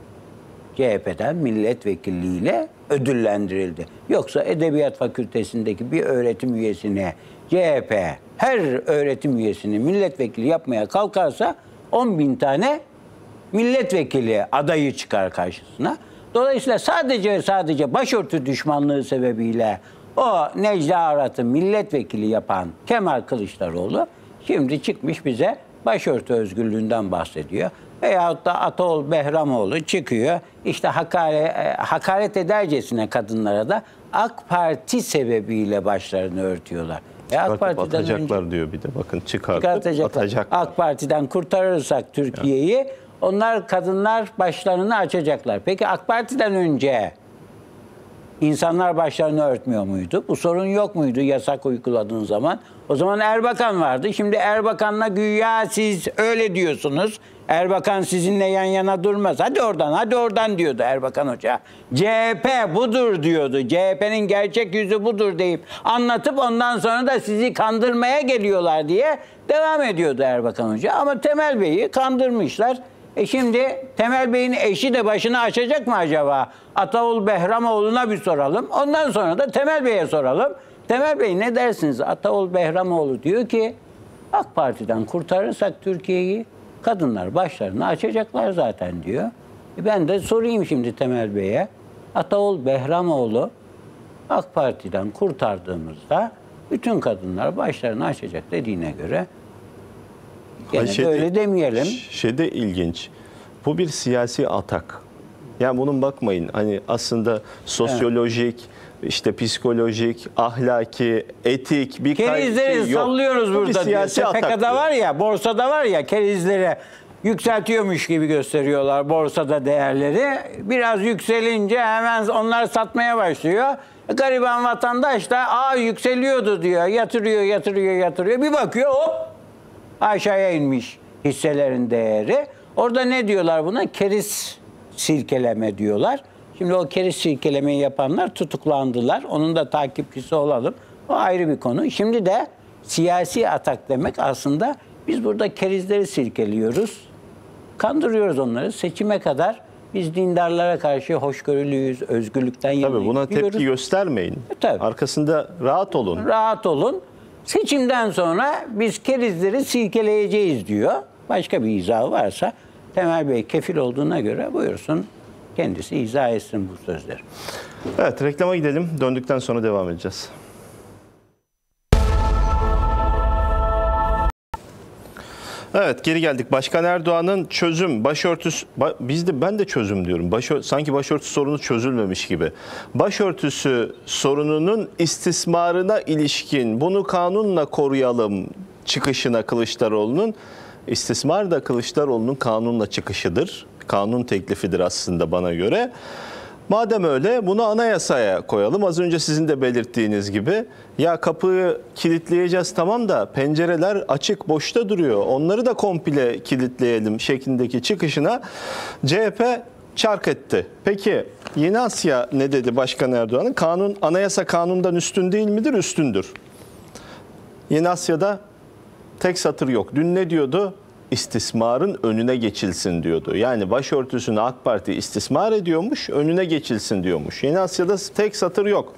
[SPEAKER 2] C H P'den milletvekilliğiyle ödüllendirildi. Yoksa Edebiyat Fakültesindeki bir öğretim üyesine C H P her öğretim üyesini milletvekili yapmaya kalkarsa on bin tane milletvekili adayı çıkar karşısına. Dolayısıyla sadece sadece başörtü düşmanlığı sebebiyle o Necla Arat'ı milletvekili yapan Kemal Kılıçdaroğlu şimdi çıkmış bize başörtü özgürlüğünden bahsediyor. Veyahut da Atol Behramoğlu çıkıyor işte hakaret, hakaret edercesine kadınlara da AK Parti sebebiyle başlarını örtüyorlar. E AK
[SPEAKER 1] Parti'den atacaklar önce, diyor bir de bakın çıkartıp atacaklar.
[SPEAKER 2] AK Parti'den kurtarırsak Türkiye'yi onlar kadınlar başlarını açacaklar. Peki AK Parti'den önce insanlar başlarını örtmüyor muydu? Bu sorun yok muydu yasak uyguladığın zaman? O zaman Erbakan vardı. Şimdi Erbakan'la güya siz öyle diyorsunuz. Erbakan sizinle yan yana durmaz. Hadi oradan, hadi oradan diyordu Erbakan Hoca. C H P budur diyordu. C H P'nin gerçek yüzü budur deyip anlatıp ondan sonra da sizi kandırmaya geliyorlar diye devam ediyordu Erbakan Hoca. Ama Temel Bey'i kandırmışlar. E şimdi Temel Bey'in eşi de başını açacak mı acaba? Ataol Behramoğlu'na bir soralım. Ondan sonra da Temel Bey'e soralım. Temel Bey ne dersiniz? Ataol Behramoğlu diyor ki AK Parti'den kurtarırsak Türkiye'yi kadınlar başlarını açacaklar zaten diyor. E ben de sorayım şimdi Temel Bey'e. Ataol Behramoğlu AK Parti'den kurtardığımızda bütün kadınlar başlarını açacak dediğine göre gene
[SPEAKER 1] şeyde,
[SPEAKER 2] böyle demeyelim.
[SPEAKER 1] Şeyde ilginç. Bu bir siyasi atak. Yani bunun bakmayın hani aslında sosyolojik, evet. işte psikolojik, ahlaki, etik bir
[SPEAKER 2] kerizleri
[SPEAKER 1] şey yok.
[SPEAKER 2] Sallıyoruz
[SPEAKER 1] bu
[SPEAKER 2] burada.
[SPEAKER 1] Bir siyasi
[SPEAKER 2] P K K'da var ya, borsada var ya kerizleri. yükseltiyormuş gibi gösteriyorlar borsada değerleri. Biraz yükselince hemen onlar satmaya başlıyor. Gariban vatandaş da aa yükseliyordu diyor. Yatırıyor, yatırıyor, yatırıyor. Bir bakıyor hop aşağıya inmiş hisselerin değeri. Orada ne diyorlar buna? Keriz silkeleme diyorlar. Şimdi o keriz silkelemeyi yapanlar tutuklandılar. Onun da takipçisi olalım. O ayrı bir konu. Şimdi de siyasi atak demek aslında biz burada kerizleri silkeliyoruz. Kandırıyoruz onları. Seçime kadar biz dindarlara karşı hoşgörülüyüz, özgürlükten yanayız.
[SPEAKER 1] Tabii buna
[SPEAKER 2] diyoruz.
[SPEAKER 1] tepki göstermeyin.
[SPEAKER 2] E, tabii.
[SPEAKER 1] Arkasında rahat olun.
[SPEAKER 2] Rahat olun. Seçimden sonra biz kerizleri silkeleyeceğiz diyor. Başka bir izahı varsa Temel Bey kefil olduğuna göre buyursun kendisi izah etsin bu sözleri.
[SPEAKER 1] Evet, reklama gidelim. Döndükten sonra devam edeceğiz. Evet, geri geldik. Başkan Erdoğan'ın çözüm, başörtüsü, ba, biz de ben de çözüm diyorum. Başör, sanki başörtüsü sorunu çözülmemiş gibi. Başörtüsü sorununun istismarına ilişkin bunu kanunla koruyalım çıkışına Kılıçdaroğlu'nun, istismar da Kılıçdaroğlu'nun kanunla çıkışıdır. Kanun teklifidir aslında bana göre. Madem öyle bunu anayasaya koyalım. Az önce sizin de belirttiğiniz gibi ya kapıyı kilitleyeceğiz tamam da pencereler açık boşta duruyor. Onları da komple kilitleyelim şeklindeki çıkışına C H P çark etti. Peki Yeni Asya ne dedi Başkan Erdoğan'ın? Kanun, anayasa kanundan üstün değil midir? Üstündür. Yeni Asya'da tek satır yok. Dün ne diyordu? İstismarın önüne geçilsin diyordu. Yani başörtüsünü AK Parti istismar ediyormuş, önüne geçilsin diyormuş. Yeni Asya'da tek satır yok.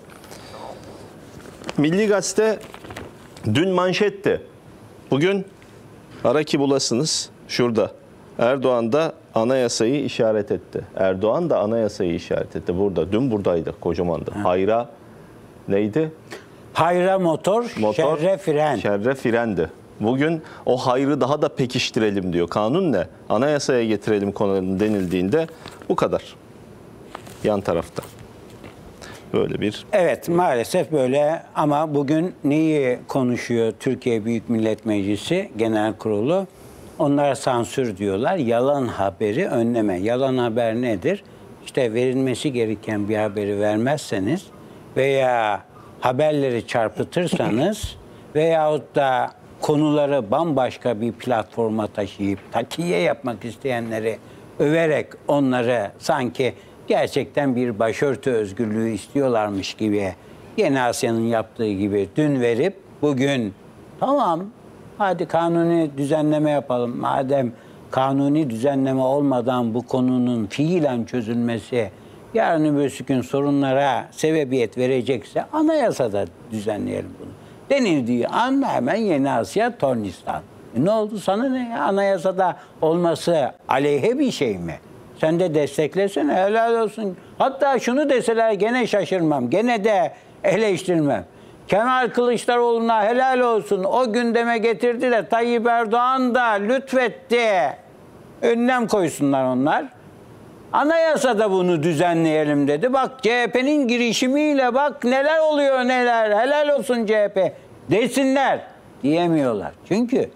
[SPEAKER 1] Milli Gazete dün manşetti. Bugün ara ki bulasınız şurada. Erdoğan da anayasayı işaret etti. Erdoğan da anayasayı işaret etti. Burada. Dün buradaydı kocamandı. Hayra neydi?
[SPEAKER 2] Hayra motor,
[SPEAKER 1] Motor
[SPEAKER 2] şerre fren.
[SPEAKER 1] Şerre frendi. Bugün o hayrı daha da pekiştirelim diyor. Kanun ne? Anayasaya getirelim konunun denildiğinde bu kadar. Yan tarafta. Böyle bir...
[SPEAKER 2] Evet maalesef böyle ama bugün neyi konuşuyor Türkiye Büyük Millet Meclisi Genel Kurulu? Onlar sansür diyorlar. Yalan haberi önleme. Yalan haber nedir? İşte verilmesi gereken bir haberi vermezseniz veya haberleri çarpıtırsanız veyahut da konuları bambaşka bir platforma taşıyıp takiye yapmak isteyenleri överek onları sanki gerçekten bir başörtü özgürlüğü istiyorlarmış gibi Yeni Asya'nın yaptığı gibi dün verip bugün tamam hadi kanuni düzenleme yapalım. Madem kanuni düzenleme olmadan bu konunun fiilen çözülmesi yarın öbür gün sorunlara sebebiyet verecekse anayasada düzenleyelim bunu. Denildiği an hemen Yeni Asya Tornistan. E ne oldu sana ne ya? Anayasada olması aleyhe bir şey mi? Sen de desteklesene helal olsun. Hatta şunu deseler gene şaşırmam. Gene de eleştirmem. Kemal Kılıçdaroğlu'na helal olsun. O gündeme getirdi de Tayyip Erdoğan da lütfetti. Önlem koysunlar onlar. Anayasada bunu düzenleyelim dedi. Bak C H P'nin girişimiyle bak neler oluyor neler. Helal olsun C H P desinler. Diyemiyorlar. Çünkü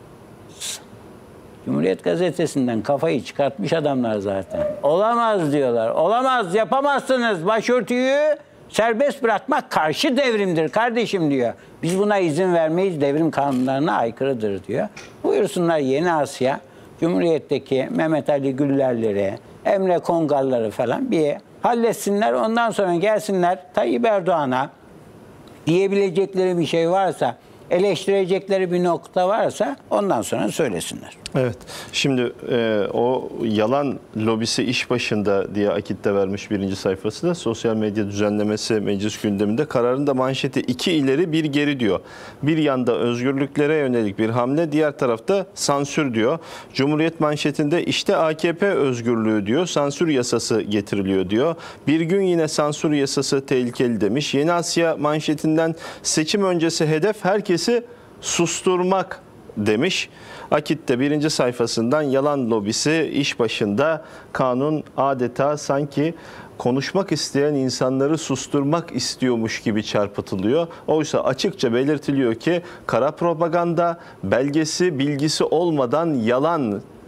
[SPEAKER 2] Cumhuriyet Gazetesi'nden kafayı çıkartmış adamlar zaten. Olamaz diyorlar. Olamaz yapamazsınız. Başörtüyü serbest bırakmak karşı devrimdir kardeşim diyor. Biz buna izin vermeyiz. Devrim kanunlarına aykırıdır diyor. Buyursunlar Yeni Asya. Cumhuriyet'teki Mehmet Ali Güller'leri, Emre Kongal'ları falan bir halletsinler. Ondan sonra gelsinler Tayyip Erdoğan'a diyebilecekleri bir şey varsa, eleştirecekleri bir nokta varsa ondan sonra söylesinler.
[SPEAKER 1] Evet. Şimdi e, o yalan lobisi iş başında diye Akit'te vermiş birinci sayfası da sosyal medya düzenlemesi meclis gündeminde kararın da manşeti iki ileri bir geri diyor. Bir yanda özgürlüklere yönelik bir hamle, diğer tarafta sansür diyor. Cumhuriyet manşetinde işte A K P özgürlüğü diyor, sansür yasası getiriliyor diyor. Bir gün yine sansür yasası tehlikeli demiş. Yeni Asya manşetinden seçim öncesi hedef herkesi susturmak demiş. Akit'te birinci sayfasından yalan lobisi iş başında, kanun adeta sanki konuşmak isteyen insanları susturmak istiyormuş gibi çarpıtılıyor. Oysa açıkça belirtiliyor ki kara propaganda, belgesi bilgisi olmadan yalan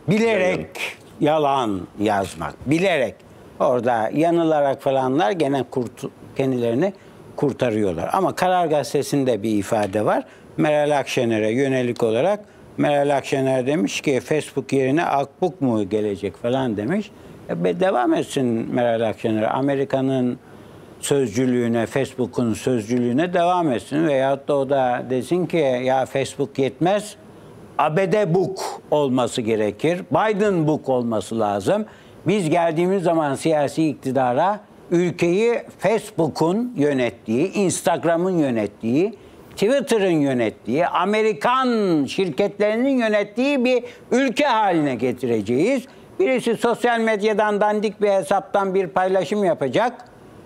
[SPEAKER 2] bilerek yalan yazmak, bilerek orada yanılarak falanlar gene kurt, kendilerini kurtarıyorlar. Ama Karar Gazetesi'nde bir ifade var. Meral Akşener'e yönelik olarak Meral Akşener demiş ki Facebook yerine Akbuk mu gelecek falan demiş. E, devam etsin Meral Akşener. Amerika'nın sözcülüğüne, Facebook'un sözcülüğüne devam etsin. Veyahut da o da desin ki ya Facebook yetmez, A B D Book olması gerekir. Biden Book olması lazım. Biz geldiğimiz zaman siyasi iktidara ülkeyi Facebook'un yönettiği, Instagram'ın yönettiği, Twitter'ın yönettiği, Amerikan şirketlerinin yönettiği bir ülke haline getireceğiz. Birisi sosyal medyadan dandik bir hesaptan bir paylaşım yapacak.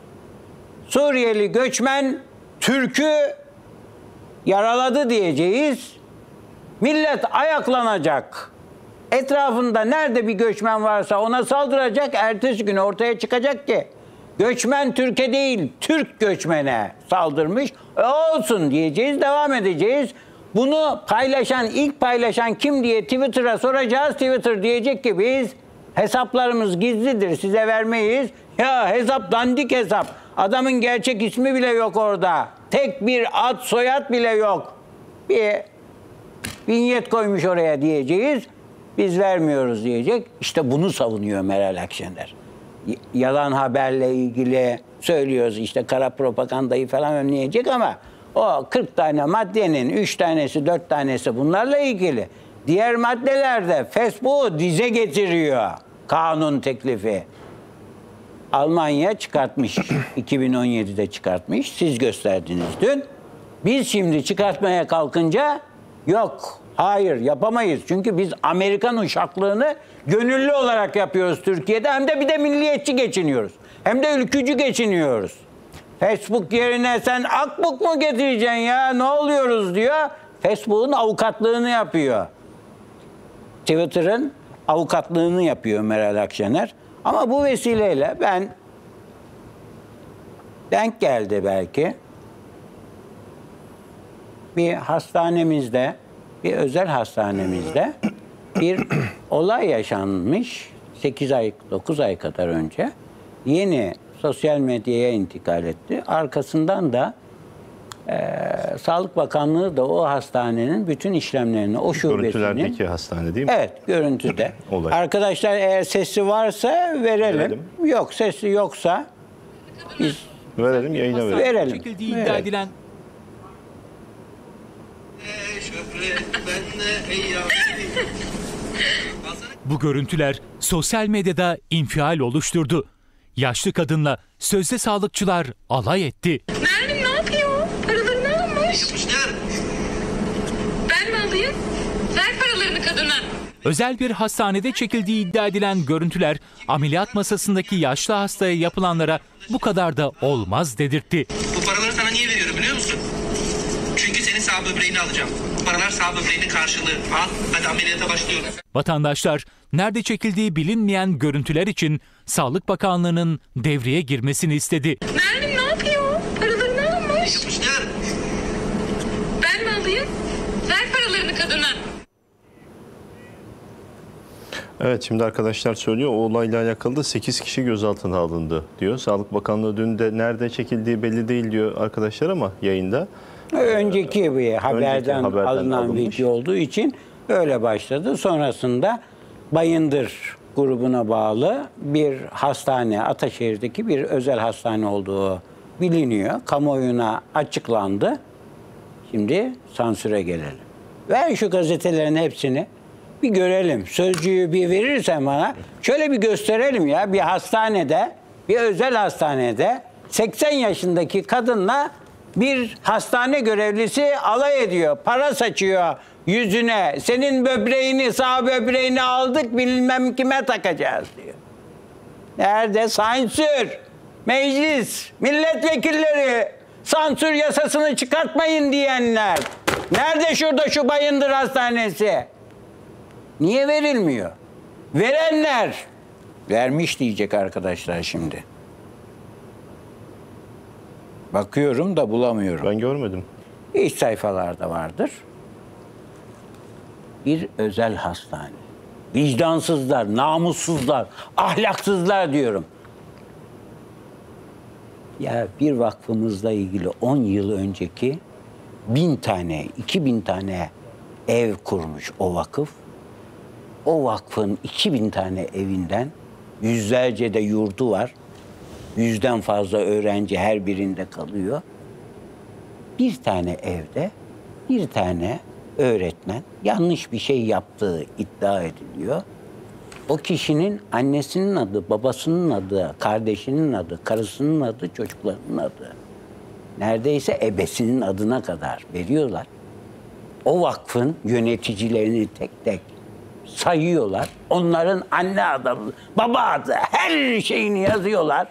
[SPEAKER 2] Suriyeli göçmen Türk'ü yaraladı diyeceğiz. Millet ayaklanacak. Etrafında nerede bir göçmen varsa ona saldıracak. Ertesi gün ortaya çıkacak ki göçmen Türkiye değil, Türk göçmene saldırmış. E olsun diyeceğiz, devam edeceğiz. Bunu paylaşan, ilk paylaşan kim diye Twitter'a soracağız. Twitter diyecek ki biz hesaplarımız gizlidir, size vermeyiz. Ya hesap dandik hesap. Adamın gerçek ismi bile yok orada. Tek bir ad soyad bile yok. Bir vinyet koymuş oraya diyeceğiz. Biz vermiyoruz diyecek. İşte bunu savunuyor Meral Akşener. Yalan haberle ilgili söylüyoruz işte kara propagandayı falan önleyecek ama o kırk tane maddenin üç tanesi dört tanesi bunlarla ilgili. Diğer maddelerde Facebook'u dize getiriyor kanun teklifi. Almanya çıkartmış. iki bin on yedide çıkartmış. Siz gösterdiniz dün. Biz şimdi çıkartmaya kalkınca yok. Hayır yapamayız. Çünkü biz Amerikan uşaklığını gönüllü olarak yapıyoruz Türkiye'de. Hem de bir de milliyetçi geçiniyoruz. Hem de ülkücü geçiniyoruz. Facebook yerine sen Akbuk mu getireceksin ya? Ne oluyoruz diyor. Facebook'un avukatlığını yapıyor. Twitter'ın avukatlığını yapıyor Meral Akşener. Ama bu vesileyle ben denk geldi belki bir hastanemizde, bir özel hastanemizde bir olay yaşanmış sekiz ay, dokuz ay kadar önce. Yeni sosyal medyaya intikal etti. Arkasından da e, Sağlık Bakanlığı da o hastanenin bütün işlemlerini, o şubesinin...
[SPEAKER 1] Görüntülerdeki hastane değil mi?
[SPEAKER 2] Evet, görüntüde.
[SPEAKER 1] Olay.
[SPEAKER 2] Arkadaşlar eğer sesi varsa verelim.
[SPEAKER 1] Verelim.
[SPEAKER 2] Yok, sesi yoksa biz
[SPEAKER 1] Verelim, yayına verelim.
[SPEAKER 2] verelim.
[SPEAKER 3] Çekildiği iddia
[SPEAKER 2] Evet.
[SPEAKER 3] edilen bu görüntüler sosyal medyada infial oluşturdu. Yaşlı kadınla sözde sağlıkçılar alay etti.
[SPEAKER 4] Mervin ne yapıyor? Paralarını almış. Ben mi alayım? Ver paralarını kadına.
[SPEAKER 3] Özel bir hastanede çekildiği iddia edilen görüntüler ameliyat masasındaki yaşlı hastaya yapılanlara bu kadar da olmaz dedirtti.
[SPEAKER 5] Bu paraları sana niye veriyorum biliyor musun? Çünkü senin sağ böbreğini alacağım. Bu paralar sağ böbreğinin karşılığı. Al hadi ameliyata başlıyoruz.
[SPEAKER 3] Vatandaşlar nerede çekildiği bilinmeyen görüntüler için Sağlık Bakanlığı'nın devreye girmesini istedi.
[SPEAKER 4] Mervin ne yapıyor? Paralarını almış.
[SPEAKER 5] Yapmışlar.
[SPEAKER 4] Ben mi alayım? Ver paralarını kadına.
[SPEAKER 1] Evet, şimdi arkadaşlar söylüyor, o olayla alakalı da sekiz kişi gözaltına alındı diyor. Sağlık Bakanlığı dün de nerede çekildiği belli değil diyor arkadaşlar ama yayında.
[SPEAKER 2] Önceki bir haberden,
[SPEAKER 1] haberden
[SPEAKER 2] alınan
[SPEAKER 1] alınmış.
[SPEAKER 2] video olduğu için öyle başladı. Sonrasında Bayındır grubuna bağlı bir hastane, Ataşehir'deki bir özel hastane olduğu biliniyor. Kamuoyuna açıklandı. Şimdi sansüre gelelim. Ver şu gazetelerin hepsini bir görelim. Sözcüğü bir verirsen bana şöyle bir gösterelim ya. Bir hastanede, bir özel hastanede seksen yaşındaki kadınla bir hastane görevlisi alay ediyor. Para saçıyor yüzüne. Senin böbreğini, sağ böbreğini aldık bilmem kime takacağız diyor. Nerede? Sansür. Meclis, milletvekilleri, sansür yasasını çıkartmayın diyenler. Nerede şurada şu Bayındır Hastanesi? Niye verilmiyor? Verenler vermiş diyecek arkadaşlar şimdi. Bakıyorum da bulamıyorum.
[SPEAKER 1] Ben görmedim.
[SPEAKER 2] İç sayfalarda vardır. Bir özel hastane. vicdansızlar, namussuzlar, ahlaksızlar diyorum. Ya bir vakfımızla ilgili on yıl önceki bin tane, iki bin tane ev kurmuş o vakıf. O vakfın iki bin tane evinden yüzlerce de yurdu var. Yüzden fazla öğrenci her birinde kalıyor. Bir tane evde bir tane öğretmen yanlış bir şey yaptığı iddia ediliyor. O kişinin annesinin adı, babasının adı, kardeşinin adı, karısının adı, çocuklarının adı. Neredeyse ebesinin adına kadar veriyorlar. O vakfın yöneticilerini tek tek sayıyorlar. Onların anne adı, baba adı, her şeyini yazıyorlar.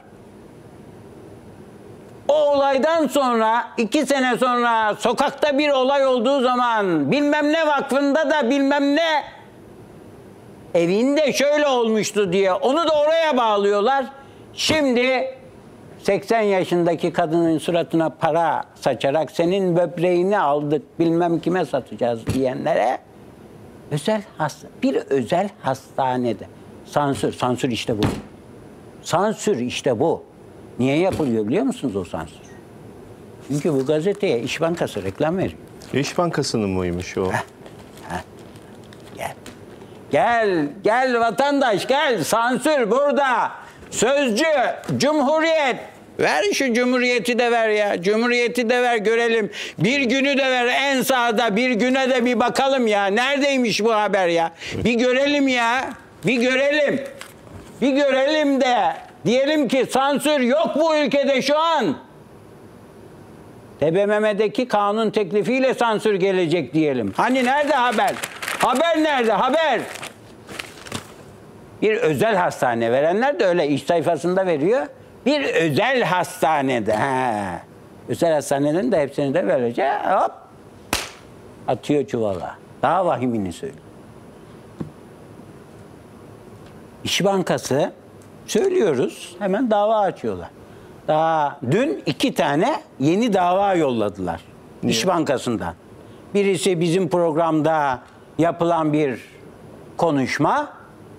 [SPEAKER 2] O olaydan sonra, iki sene sonra sokakta bir olay olduğu zaman bilmem ne vakfında da bilmem ne evinde şöyle olmuştu diye onu da oraya bağlıyorlar. Şimdi seksen yaşındaki kadının suratına para saçarak senin böbreğini aldık bilmem kime satacağız diyenlere özel hasta, bir özel hastanede sansür, sansür işte bu. Sansür işte bu. Niye yapılıyor biliyor musunuz o sansür? Çünkü bu gazeteye İş Bankası reklam veriyor.
[SPEAKER 1] İş Bankası'nın mıymış o?
[SPEAKER 2] Heh, heh. Gel. Gel, gel vatandaş gel. Sansür burada. Sözcü, Cumhuriyet. Ver şu Cumhuriyeti de ver ya. Cumhuriyeti de ver görelim. Bir günü de ver en sağda. Bir güne de bir bakalım ya. Neredeymiş bu haber ya? Bir görelim ya. Bir görelim. Bir görelim de. Diyelim ki sansür yok bu ülkede şu an. T B M M'deki kanun teklifiyle sansür gelecek diyelim. Hani nerede haber? Haber nerede? Haber. Bir özel hastane verenler de öyle iş sayfasında veriyor. Bir özel hastanede. He. Özel hastanelerin de hepsini de verecek. Hop. Atıyor çuvala. Daha vahimini söylüyor. İş Bankası söylüyoruz. Hemen dava açıyorlar. Daha dün iki tane yeni dava yolladılar. Niye? İş Bankası'ndan. Birisi bizim programda yapılan bir konuşma.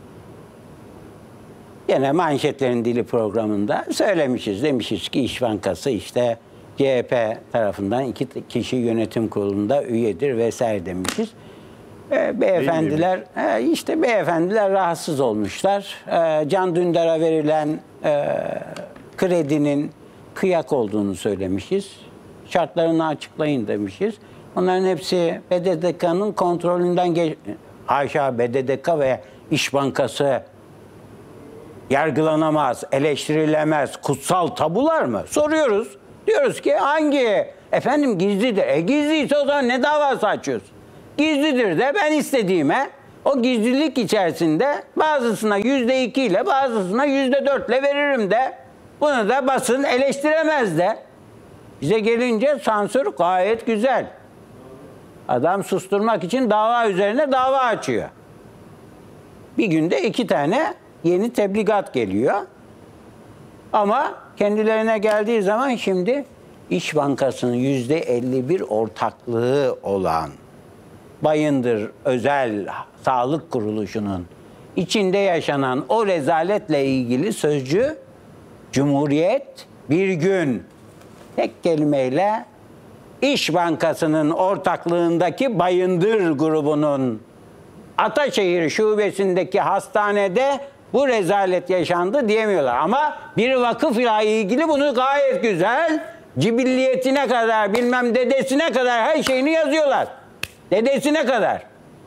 [SPEAKER 2] Yine Manşetlerin Dili programında söylemişiz. Demişiz ki İş Bankası işte C H P tarafından iki kişi yönetim kurulunda üyedir vesaire demişiz. E, beyefendiler e, işte beyefendiler rahatsız olmuşlar. E, Can Dündar'a verilen e, kredinin kıyak olduğunu söylemişiz. Şartlarını açıklayın demişiz. Onların hepsi B D D K'nın kontrolünden geç... Haşa B D D K ve İş Bankası yargılanamaz, eleştirilemez, kutsal tabular mı? Soruyoruz. Diyoruz ki hangi? Efendim gizlidir. E gizliyse o zaman ne davası açıyorsun? Gizlidir de ben istediğime o gizlilik içerisinde bazısına yüzde iki ile bazısına yüzde dört ile veririm de bunu da basın eleştiremez de. Bize gelince sansür gayet güzel. Adam susturmak için dava üzerine dava açıyor. Bir günde iki tane yeni tebligat geliyor. Ama kendilerine geldiği zaman şimdi İş Bankası'nın yüzde elli bir ortaklığı olan Bayındır Özel Sağlık Kuruluşu'nun içinde yaşanan o rezaletle ilgili sözcü Cumhuriyet bir gün tek kelimeyle İş Bankası'nın ortaklığındaki Bayındır grubunun Ataşehir şubesindeki hastanede bu rezalet yaşandı diyemiyorlar. Ama bir vakıfla ilgili bunu gayet güzel cibilliyetine kadar bilmem dedesine kadar her şeyini yazıyorlar. Dedesine kadar.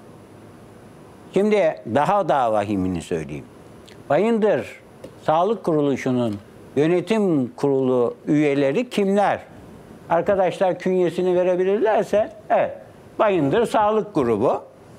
[SPEAKER 2] Şimdi daha da vahimini söyleyeyim. Bayındır Sağlık Kuruluşu'nun yönetim kurulu üyeleri kimler? Arkadaşlar künyesini verebilirlerse, evet. Bayındır Sağlık Grubu,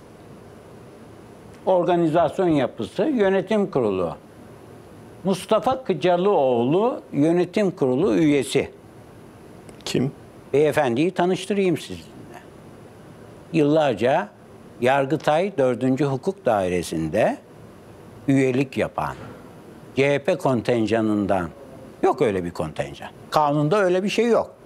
[SPEAKER 2] organizasyon yapısı, yönetim kurulu. Mustafa Kıcalıoğlu yönetim kurulu üyesi.
[SPEAKER 1] Kim?
[SPEAKER 2] Beyefendiyi tanıştırayım sizinle. Yıllarca Yargıtay dördüncü Hukuk Dairesi'nde üyelik yapan C H P kontenjanından, yok öyle bir kontenjan. Kanunda öyle bir şey yok.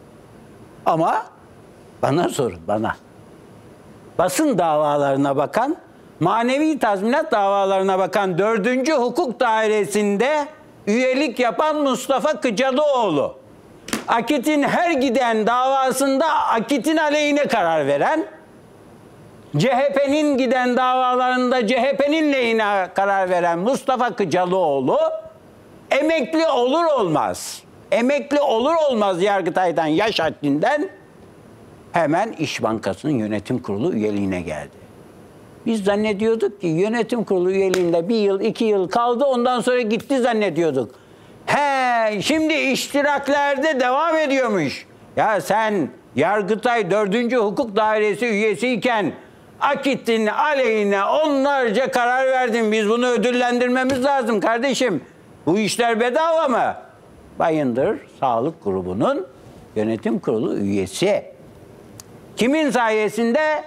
[SPEAKER 2] Ama bana sorun, bana. Basın davalarına bakan manevi tazminat davalarına bakan dördüncü Hukuk Dairesi'nde üyelik yapan Mustafa Kıcalıoğlu. Akit'in her giden davasında Akit'in aleyhine karar veren, C H P'nin giden davalarında C H P'nin lehine karar veren Mustafa Kıcalıoğlu emekli olur olmaz, emekli olur olmaz Yargıtay'dan, yaş haddinden hemen İş Bankası'nın yönetim kurulu üyeliğine geldi. Biz zannediyorduk ki yönetim kurulu üyeliğinde bir yıl, iki yıl kaldı, ondan sonra gitti zannediyorduk. He, şimdi iştiraklerde devam ediyormuş. Ya sen Yargıtay dördüncü Hukuk Dairesi üyesiyken Akit'in aleyhine onlarca karar verdin. Biz bunu ödüllendirmemiz lazım kardeşim. Bu işler bedava mı? Bayındır Sağlık Grubu'nun yönetim kurulu üyesi. Kimin sayesinde?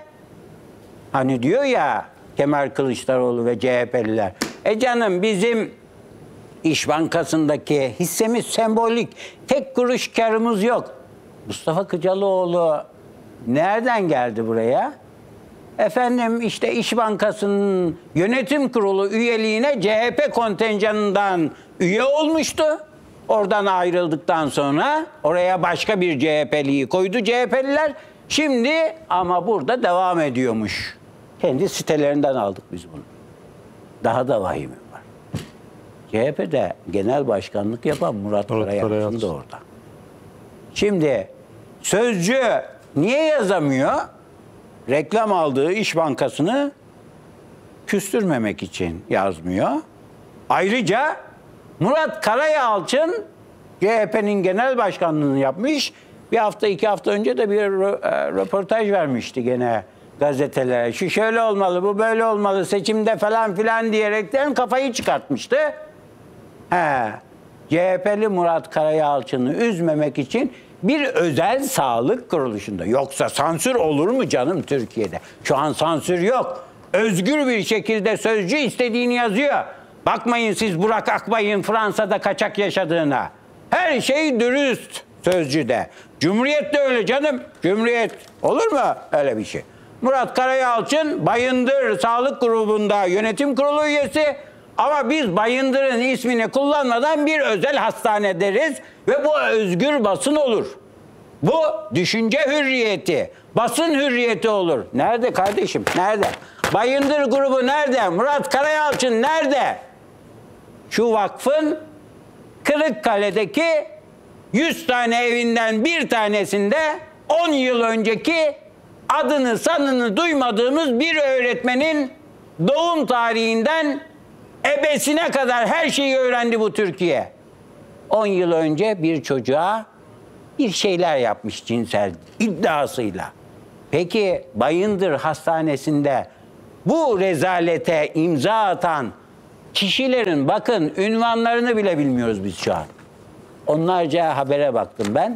[SPEAKER 2] Hani diyor ya Kemal Kılıçdaroğlu ve C H P'liler. E canım bizim İş Bankası'ndaki hissemiz sembolik. Tek kuruş karımız yok. Mustafa Kıcalıoğlu nereden geldi buraya? Efendim işte İş Bankası'nın yönetim kurulu üyeliğine C H P kontenjanından üye olmuştu. Oradan ayrıldıktan sonra oraya başka bir C H P'liyi koydu C H P'liler. Şimdi ama burada devam ediyormuş. Kendi sitelerinden aldık biz bunu. Daha da vahimi var. C H P'de genel başkanlık yapan Murat Karayalçın da orada. Şimdi Sözcü niye yazamıyor? Reklam aldığı İş Bankası'nı küstürmemek için yazmıyor. Ayrıca Murat Karayalçın C H P'nin genel başkanlığını yapmış. Bir hafta iki hafta önce de bir röportaj vermişti gene gazetelere. Şu şöyle olmalı, bu böyle olmalı, seçimde falan filan diyerekten kafayı çıkartmıştı. He, C H P'li Murat Karayalçın'ı üzmemek için bir özel sağlık kuruluşunda. Yoksa sansür olur mu canım Türkiye'de? Şu an sansür yok. Özgür bir şekilde Sözcü istediğini yazıyor. Bakmayın siz Burak Akbay'ın Fransa'da kaçak yaşadığına. Her şey dürüst Sözcü'de. Cumhuriyet de öyle canım. Cumhuriyet olur mu öyle bir şey? Murat Karayalçın Bayındır Sağlık Grubu'nda yönetim kurulu üyesi. Ama biz Bayındır'ın ismini kullanmadan bir özel hastane deriz ve bu özgür basın olur. Bu düşünce hürriyeti, basın hürriyeti olur. Nerede kardeşim? Nerede? Bayındır grubu nerede? Murat Karayalçın nerede? Şu vakfın Kırıkkale'deki yüz tane evinden bir tanesinde on yıl önceki adını sanını duymadığımız bir öğretmenin doğum tarihinden ebesine kadar her şeyi öğrendi bu Türkiye. on yıl önce bir çocuğa bir şeyler yapmış cinsel iddiasıyla. Peki Bayındır Hastanesi'nde bu rezalete imza atan kişilerin bakın ünvanlarını bile bilmiyoruz biz şu an. Onlarca habere baktım ben.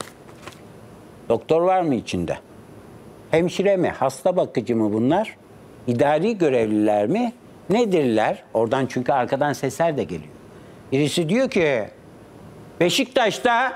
[SPEAKER 2] Doktor var mı içinde? Hemşire mi? Hasta bakıcı mı bunlar? İdari görevliler mi? Nedirler? Oradan çünkü arkadan sesler de geliyor. Birisi diyor ki Beşiktaş'ta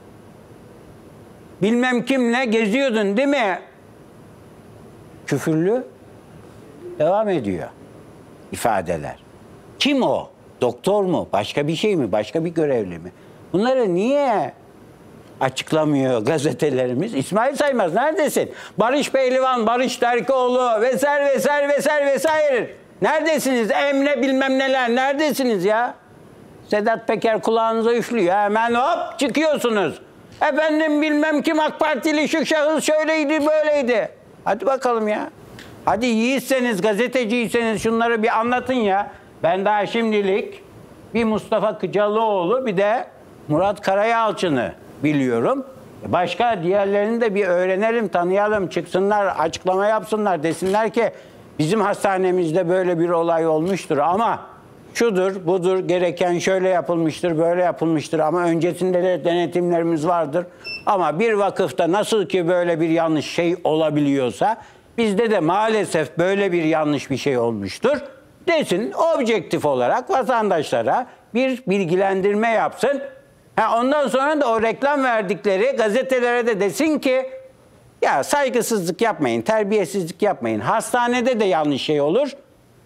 [SPEAKER 2] bilmem kimle geziyordun değil mi? Küfürlü devam ediyor ifadeler. Kim o? Doktor mu? Başka bir şey mi? Başka bir görevli mi? Bunları niye açıklamıyor gazetelerimiz? İsmail Saymaz neredesin? Barış Pehlivan, Barış Terkoğlu vesaire vesaire vesaire vesaire. Neredesiniz? Emre bilmem neler. Neredesiniz ya? Sedat Peker kulağınıza üflüyor. Hemen hop çıkıyorsunuz. Efendim bilmem kim AK Partili şu şahıs şöyleydi böyleydi. Hadi bakalım ya. Hadi yiğitseniz, gazeteciyseniz şunları bir anlatın ya. Ben daha şimdilik bir Mustafa Kıcalıoğlu bir de Murat Karayalçın'ı biliyorum. Başka diğerlerini de bir öğrenelim, tanıyalım, çıksınlar, açıklama yapsınlar, desinler ki bizim hastanemizde böyle bir olay olmuştur ama şudur, budur, gereken şöyle yapılmıştır, böyle yapılmıştır ama öncesinde de denetimlerimiz vardır. Ama bir vakıfta nasıl ki böyle bir yanlış şey olabiliyorsa bizde de maalesef böyle bir yanlış bir şey olmuştur desin, objektif olarak vatandaşlara bir bilgilendirme yapsın. Ha, ondan sonra da o reklam verdikleri gazetelere de desin ki ya saygısızlık yapmayın, terbiyesizlik yapmayın. Hastanede de yanlış şey olur.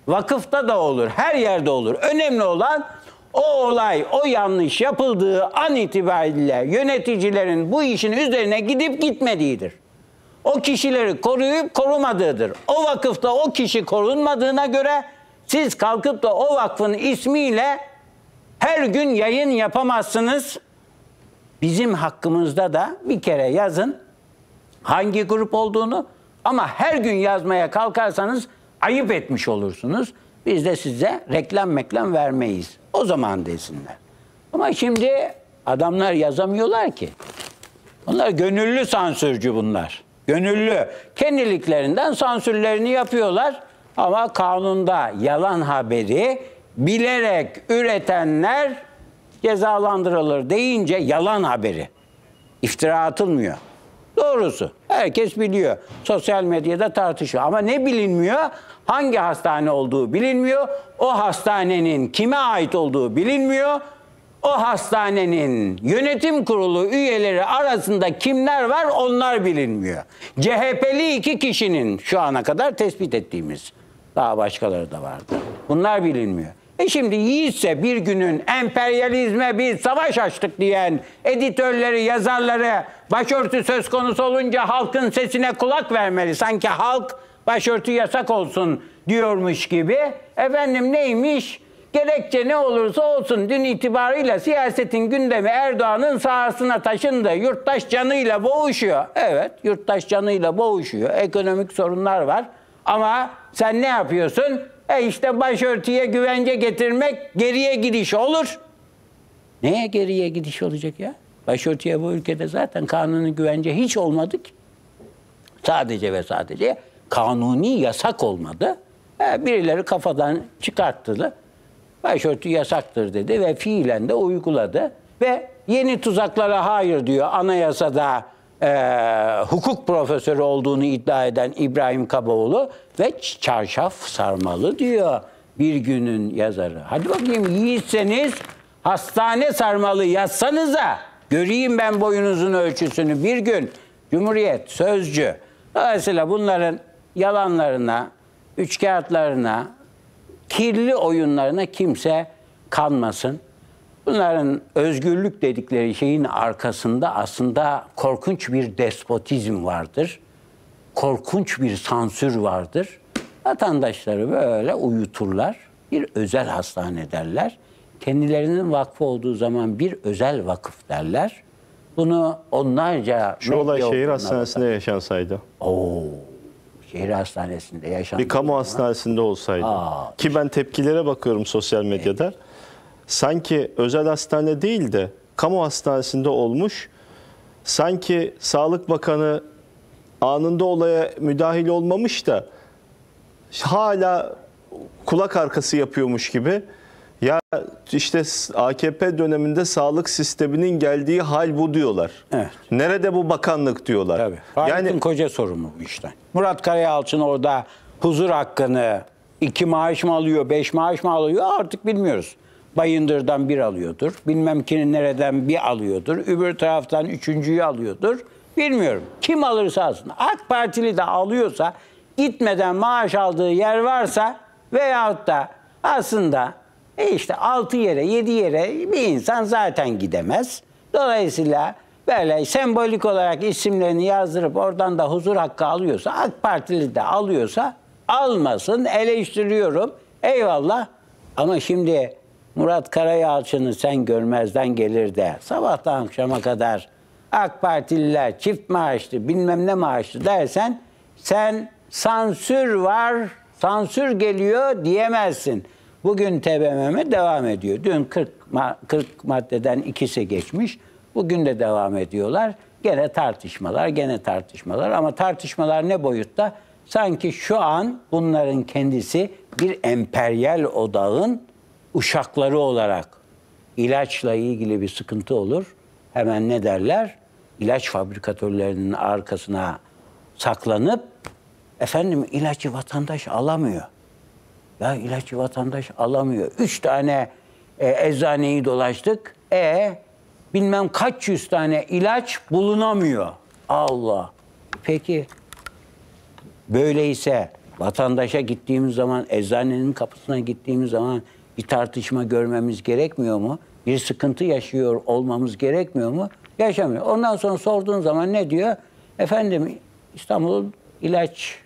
[SPEAKER 2] vakıfta da olur, her yerde olur. Önemli olan o olay, o yanlış yapıldığı an itibariyle yöneticilerin bu işin üzerine gidip gitmediğidir. O kişileri koruyup korumadığıdır. O vakıfta o kişi korunmadığına göre siz kalkıp da o vakfın ismiyle her gün yayın yapamazsınız. Bizim hakkımızda da bir kere yazın hangi grup olduğunu, ama her gün yazmaya kalkarsanız ayıp etmiş olursunuz. Biz de size reklam meklam vermeyiz. O zaman desinler. Ama şimdi adamlar yazamıyorlar ki. Onlar gönüllü sansürcü bunlar. Gönüllü. Kendiliklerinden sansürlerini yapıyorlar. Ama kanunda yalan haberi bilerek üretenler cezalandırılır deyince yalan haberi. İftira atılmıyor. Doğrusu. Herkes biliyor. Sosyal medyada tartışıyor. Ama ne bilinmiyor? Hangi hastane olduğu bilinmiyor. O hastanenin kime ait olduğu bilinmiyor. O hastanenin yönetim kurulu üyeleri arasında kimler var onlar bilinmiyor. C H P'li iki kişinin şu ana kadar tespit ettiğimiz, daha başkaları da vardı. Bunlar bilinmiyor. E şimdi yiğitse bir günün emperyalizme bir savaş açtık diyen editörleri, yazarları başörtü söz konusu olunca halkın sesine kulak vermeli. Sanki halk başörtü yasak olsun diyormuş gibi. Efendim neymiş? Gerekçe ne olursa olsun dün itibarıyla siyasetin gündemi Erdoğan'ın sahasına taşındı. Yurttaş canıyla boğuşuyor. Evet, yurttaş canıyla boğuşuyor. Ekonomik sorunlar var. Ama sen ne yapıyorsun? E işte başörtüye güvence getirmek geriye gidiş olur. Neye geriye gidiş olacak ya? Başörtüye bu ülkede zaten kanuni güvence hiç olmadı ki. Sadece ve sadece kanuni yasak olmadı. E, birileri kafadan çıkarttı. Başörtü yasaktır dedi ve fiilen de uyguladı. Ve yeni tuzaklara hayır diyor anayasada e, hukuk profesörü olduğunu iddia eden İbrahim Kaboğlu ve çarşaf sarmalı diyor bir günün yazarı. Hadi bakayım yiğitseniz hastane sarmalı yazsanıza göreyim ben boyunuzun ölçüsünü bir gün. Cumhuriyet, Sözcü. Dolayısıyla bunların yalanlarına, üçkağıtlarına, kirli oyunlarına kimse kanmasın. Bunların özgürlük dedikleri şeyin arkasında aslında korkunç bir despotizm vardır. Korkunç bir sansür vardır. Vatandaşları böyle uyuturlar. Bir özel hastane derler. Kendilerinin vakfı olduğu zaman bir özel vakıf derler. Bunu onlarca...
[SPEAKER 1] Şu olay şehir hastanesinde yaşansaydı.
[SPEAKER 2] Oo, şehir hastanesinde yaşansaydı.
[SPEAKER 1] Bir kamu hastanesinde olsaydı. Aa, Ki ben tepkilere bakıyorum sosyal medyada. Evet. Sanki özel hastane değil de kamu hastanesinde olmuş. Sanki Sağlık Bakanı anında olaya müdahil olmamış da hala kulak arkası yapıyormuş gibi. Ya işte A K P döneminde sağlık sisteminin geldiği hal bu diyorlar. Evet. Nerede bu bakanlık diyorlar.
[SPEAKER 2] Tabii. Fahrettin yani Koca sorumlu bu işten. Murat Karayalçın orada huzur hakkını iki maaş mı alıyor, beş maaş mı alıyor artık bilmiyoruz. Bayındır'dan bir alıyordur. Bilmem kimin nereden bir alıyordur. Öbür taraftan üçüncüyü alıyordur. Bilmiyorum. Kim alırsa alsın. AK Partili de alıyorsa, gitmeden maaş aldığı yer varsa veyahut da aslında e işte altı yere, yedi yere bir insan zaten gidemez. Dolayısıyla böyle sembolik olarak isimlerini yazdırıp oradan da huzur hakkı alıyorsa, AK Partili de alıyorsa almasın, eleştiriyorum. Eyvallah. Ama şimdi Murat Karayalçın'ı sen görmezden gelir de sabahtan akşama kadar AK Partililer çift maaşlı bilmem ne maaşlı dersen sen sansür var, sansür geliyor diyemezsin. Bugün T B M M devam ediyor. Dün kırk, kırk maddeden ikisi geçmiş. Bugün de devam ediyorlar. Gene tartışmalar, gene tartışmalar. Ama tartışmalar ne boyutta? Sanki şu an bunların kendisi bir emperyal odağın uşakları olarak ilaçla ilgili bir sıkıntı olur. Hemen ne derler? İlaç fabrikatörlerinin arkasına saklanıp efendim ilacı vatandaş alamıyor. Ya ilacı vatandaş alamıyor. Üç tane e, eczaneyi dolaştık. E bilmem kaç yüz tane ilaç bulunamıyor. Allah. Peki böyleyse vatandaşa gittiğimiz zaman, eczanenin kapısına gittiğimiz zaman bir tartışma görmemiz gerekmiyor mu? Bir sıkıntı yaşıyor olmamız gerekmiyor mu? Yaşamıyor. Ondan sonra sorduğun zaman ne diyor? Efendim İstanbul İlaç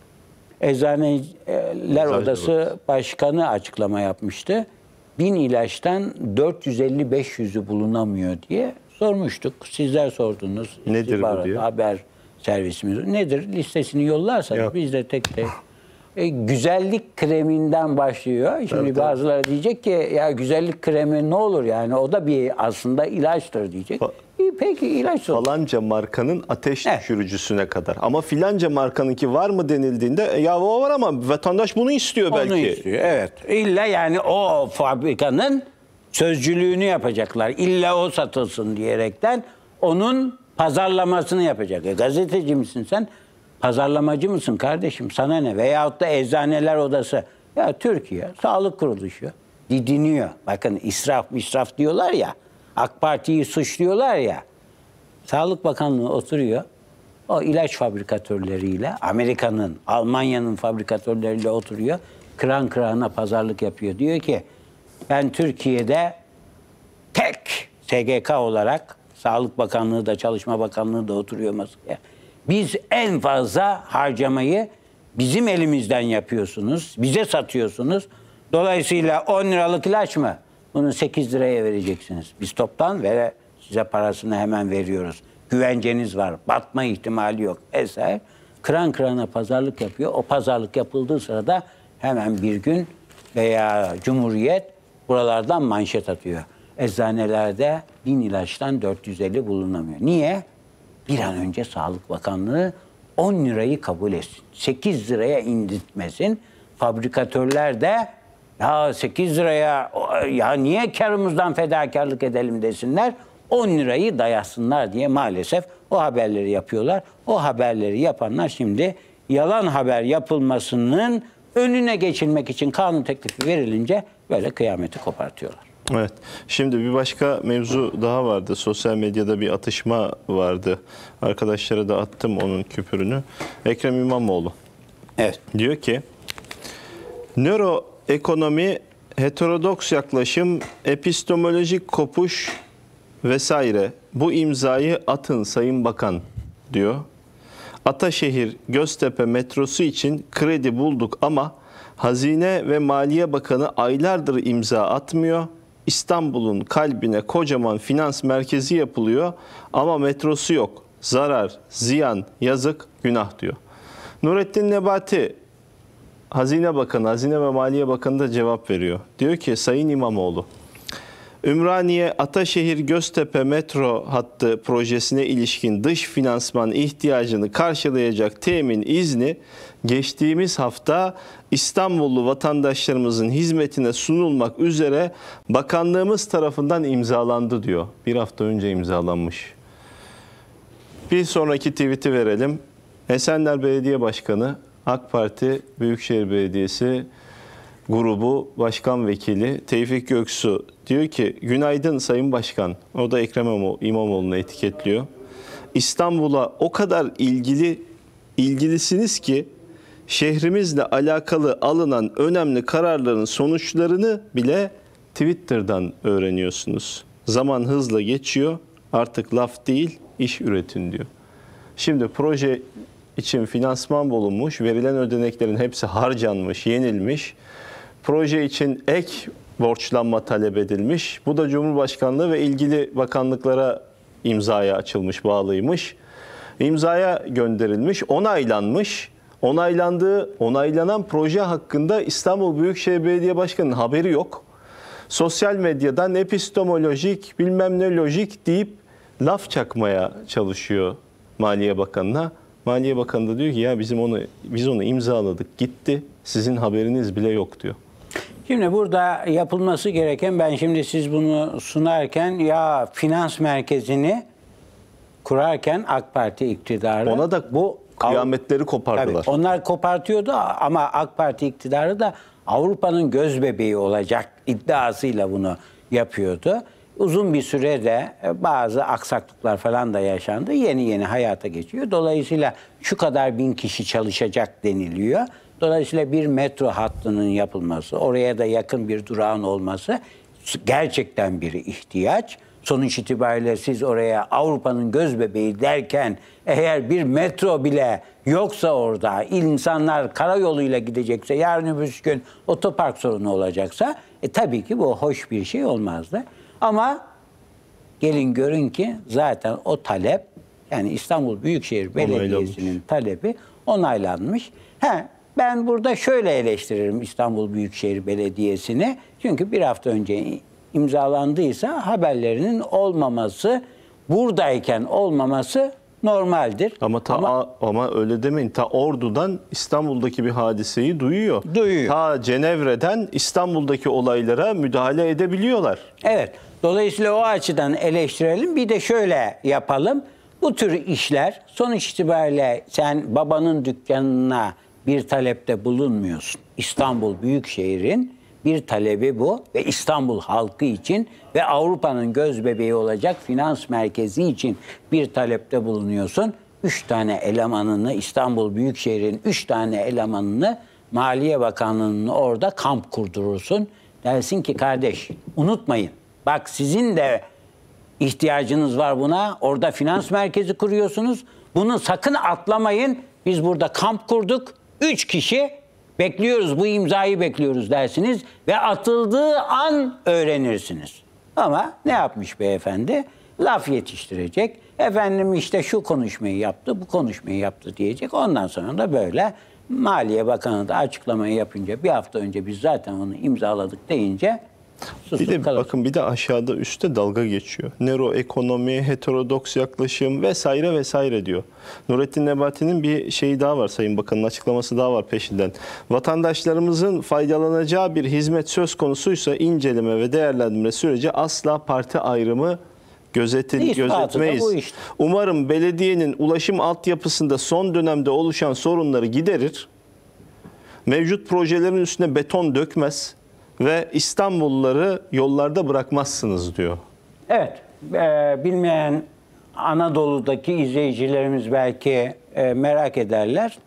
[SPEAKER 2] Eczaneler Odası Başkanı açıklama yapmıştı. Bin ilaçtan dört yüz elli beş yüzü bulunamıyor diye sormuştuk. Sizler sordunuz.
[SPEAKER 1] Nedir bu
[SPEAKER 2] İstihbarat
[SPEAKER 1] diyor?
[SPEAKER 2] Haber servisimiz. Nedir? Listesini yollarsanız
[SPEAKER 1] Yok.
[SPEAKER 2] biz de tek tek. E, güzellik kreminden başlıyor. Şimdi
[SPEAKER 1] Evet,
[SPEAKER 2] bazıları diyecek ki ya güzellik kremi ne olur yani o da bir aslında ilaçtır diyecek.
[SPEAKER 1] Fa-
[SPEAKER 2] İyi, peki ilaç olur.
[SPEAKER 1] Falanca markanın ateş
[SPEAKER 2] Evet.
[SPEAKER 1] düşürücüsüne kadar. Ama filanca markanınki var mı denildiğinde e, ya o var ama vatandaş bunu istiyor belki.
[SPEAKER 2] Onu istiyor. Evet. İlla yani o fabrikanın sözcülüğünü yapacaklar. İlla o satılsın diyerekten onun pazarlamasını yapacak. E, gazeteci misin sen? Pazarlamacı mısın kardeşim? Sana ne? Veyahut da Eczaneler Odası. Ya Türkiye Sağlık Kuruluşu didiniyor. Bakın israf israf diyorlar ya. AK Parti'yi suçluyorlar ya. Sağlık Bakanlığı oturuyor. O ilaç fabrikatörleriyle, Amerika'nın, Almanya'nın fabrikatörleriyle oturuyor. Kıran kırana pazarlık yapıyor. Diyor ki ben Türkiye'de tek S G K olarak, Sağlık Bakanlığı da Çalışma Bakanlığı da oturuyor masaya. Biz en fazla harcamayı bizim elimizden yapıyorsunuz. Bize satıyorsunuz. Dolayısıyla on liralık ilaç mı? Bunu sekiz liraya vereceksiniz. Biz toptan ve size parasını hemen veriyoruz. Güvenceniz var. Batma ihtimali yok. Eser kıran kırana pazarlık yapıyor. O pazarlık yapıldığı sırada hemen bir gün veya Cumhuriyet buralardan manşet atıyor. Eczanelerde bin ilaçtan dört yüz elli bulunamıyor. Niye? Bir an önce Sağlık Bakanlığı on lirayı kabul etsin. sekiz liraya indirtmesin. Fabrikatörler de ya sekiz liraya ya niye karımızdan fedakarlık edelim desinler. on lirayı dayasınlar diye maalesef o haberleri yapıyorlar. O haberleri yapanlar şimdi yalan haber yapılmasının önüne geçilmek için kanun teklifi verilince böyle kıyameti kopartıyorlar.
[SPEAKER 1] Evet. Şimdi bir başka mevzu daha vardı. Sosyal medyada bir atışma vardı. Arkadaşlara da attım onun küpürünü. Ekrem İmamoğlu
[SPEAKER 2] Evet.
[SPEAKER 1] diyor ki nöroekonomi, heterodoks yaklaşım, epistemolojik kopuş vesaire. Bu imzayı atın Sayın Bakan diyor. Ataşehir Göztepe metrosu için kredi bulduk ama Hazine ve Maliye Bakanı aylardır imza atmıyor. İstanbul'un kalbine kocaman finans merkezi yapılıyor ama metrosu yok. Zarar, ziyan, yazık, günah diyor. Nurettin Nebati, Hazine Bakanı, Hazine ve Maliye Bakanı da cevap veriyor. Diyor ki Sayın İmamoğlu, Ümraniye Ataşehir Göztepe metro hattı projesine ilişkin dış finansman ihtiyacını karşılayacak temin izni geçtiğimiz hafta İstanbullu vatandaşlarımızın hizmetine sunulmak üzere bakanlığımız tarafından imzalandı diyor. Bir hafta önce imzalanmış. Bir sonraki tweet'i verelim. Esenler Belediye Başkanı, AK Parti Büyükşehir Belediyesi grubu başkan vekili Tevfik Göksu diyor ki günaydın Sayın Başkan. O da Ekrem İmamoğlu'nu etiketliyor. İstanbul'a o kadar ilgili ilgilisiniz ki şehrimizle alakalı alınan önemli kararların sonuçlarını bile Twitter'dan öğreniyorsunuz. Zaman hızla geçiyor. Artık laf değil, iş üretin diyor. Şimdi proje için finansman bulunmuş, verilen ödeneklerin hepsi harcanmış, yenilmiş. Proje için ek borçlanma talep edilmiş. Bu da Cumhurbaşkanlığı ve ilgili bakanlıklara imzaya açılmış, bağlıymış. İmzaya gönderilmiş, onaylanmış. Onaylandığı, onaylanan proje hakkında İstanbul Büyükşehir Belediye Başkanı'nın haberi yok. Sosyal medyadan epistemolojik, bilmem ne lojik deyip laf çakmaya çalışıyor Maliye Bakanı'na. Maliye Bakanı da diyor ki ya bizim onu biz onu imzaladık gitti. Sizin haberiniz bile yok diyor.
[SPEAKER 2] Şimdi burada yapılması gereken, ben şimdi siz bunu sunarken ya finans merkezini kurarken AK Parti iktidarı
[SPEAKER 1] Ona da bu kıyametleri kopardılar.
[SPEAKER 2] Tabii, onlar kopartıyordu ama AK Parti iktidarı da Avrupa'nın göz bebeği olacak iddiasıyla bunu yapıyordu. Uzun bir sürede bazı aksaklıklar falan da yaşandı. Yeni yeni hayata geçiyor. Dolayısıyla şu kadar bin kişi çalışacak deniliyor. Dolayısıyla bir metro hattının yapılması, oraya da yakın bir durağın olması gerçekten bir ihtiyaç. Sonuç itibariyle siz oraya Avrupa'nın gözbebeği derken eğer bir metro bile yoksa orada, insanlar karayoluyla gidecekse, yarın öbür gün otopark sorunu olacaksa e, tabii ki bu hoş bir şey olmazdı. Ama gelin görün ki zaten o talep, yani İstanbul Büyükşehir Belediyesi'nin talebi onaylanmış. He, ben burada şöyle eleştiririm İstanbul Büyükşehir Belediyesi'ni. Çünkü bir hafta önce imzalandıysa haberlerinin olmaması, buradayken olmaması normaldir.
[SPEAKER 1] Ama ta ama, ama öyle demeyin. Ta Ordu'dan İstanbul'daki bir hadiseyi duyuyor.
[SPEAKER 2] Duyuyor.
[SPEAKER 1] Ta Cenevre'den İstanbul'daki olaylara müdahale edebiliyorlar.
[SPEAKER 2] Evet. Dolayısıyla o açıdan eleştirelim. Bir de şöyle yapalım. Bu tür işler sonuç itibariyle sen babanın dükkanına bir talepte bulunmuyorsun. İstanbul Büyükşehir'in bir talebi bu ve İstanbul halkı için ve Avrupa'nın gözbebeği olacak finans merkezi için bir talepte bulunuyorsun. Üç tane elemanını, İstanbul Büyükşehir'in üç tane elemanını Maliye Bakanlığı'nın orada kamp kurdurursun. Dersin ki kardeş unutmayın. Bak sizin de ihtiyacınız var buna. Orada finans merkezi kuruyorsunuz. Bunu sakın atlamayın. Biz burada kamp kurduk. Üç kişi bekliyoruz, bu imzayı bekliyoruz dersiniz ve atıldığı an öğrenirsiniz. Ama ne yapmış beyefendi? Laf yetiştirecek. Efendim işte şu konuşmayı yaptı, bu konuşmayı yaptı diyecek. Ondan sonra da böyle Maliye Bakanı da açıklamayı yapınca bir hafta önce biz zaten onu imzaladık deyince
[SPEAKER 1] Bir de kalır. Bakın bir de aşağıda üstte dalga geçiyor. Nero ekonomi, heterodoks yaklaşım vesaire vesaire diyor. Nurettin Nebati'nin bir şeyi daha var, Sayın Bakan'ın açıklaması daha var peşinden. Vatandaşlarımızın faydalanacağı bir hizmet söz konusuysa inceleme ve değerlendirme süreci asla parti ayrımı gözetin, gözetmeyiz.
[SPEAKER 2] Işte.
[SPEAKER 1] Umarım belediyenin ulaşım altyapısında son dönemde oluşan sorunları giderir. Mevcut projelerin üstüne beton dökmez ve İstanbulluları yollarda bırakmazsınız diyor.
[SPEAKER 2] Evet, e, bilmeyen Anadolu'daki izleyicilerimiz belki e, merak ederler.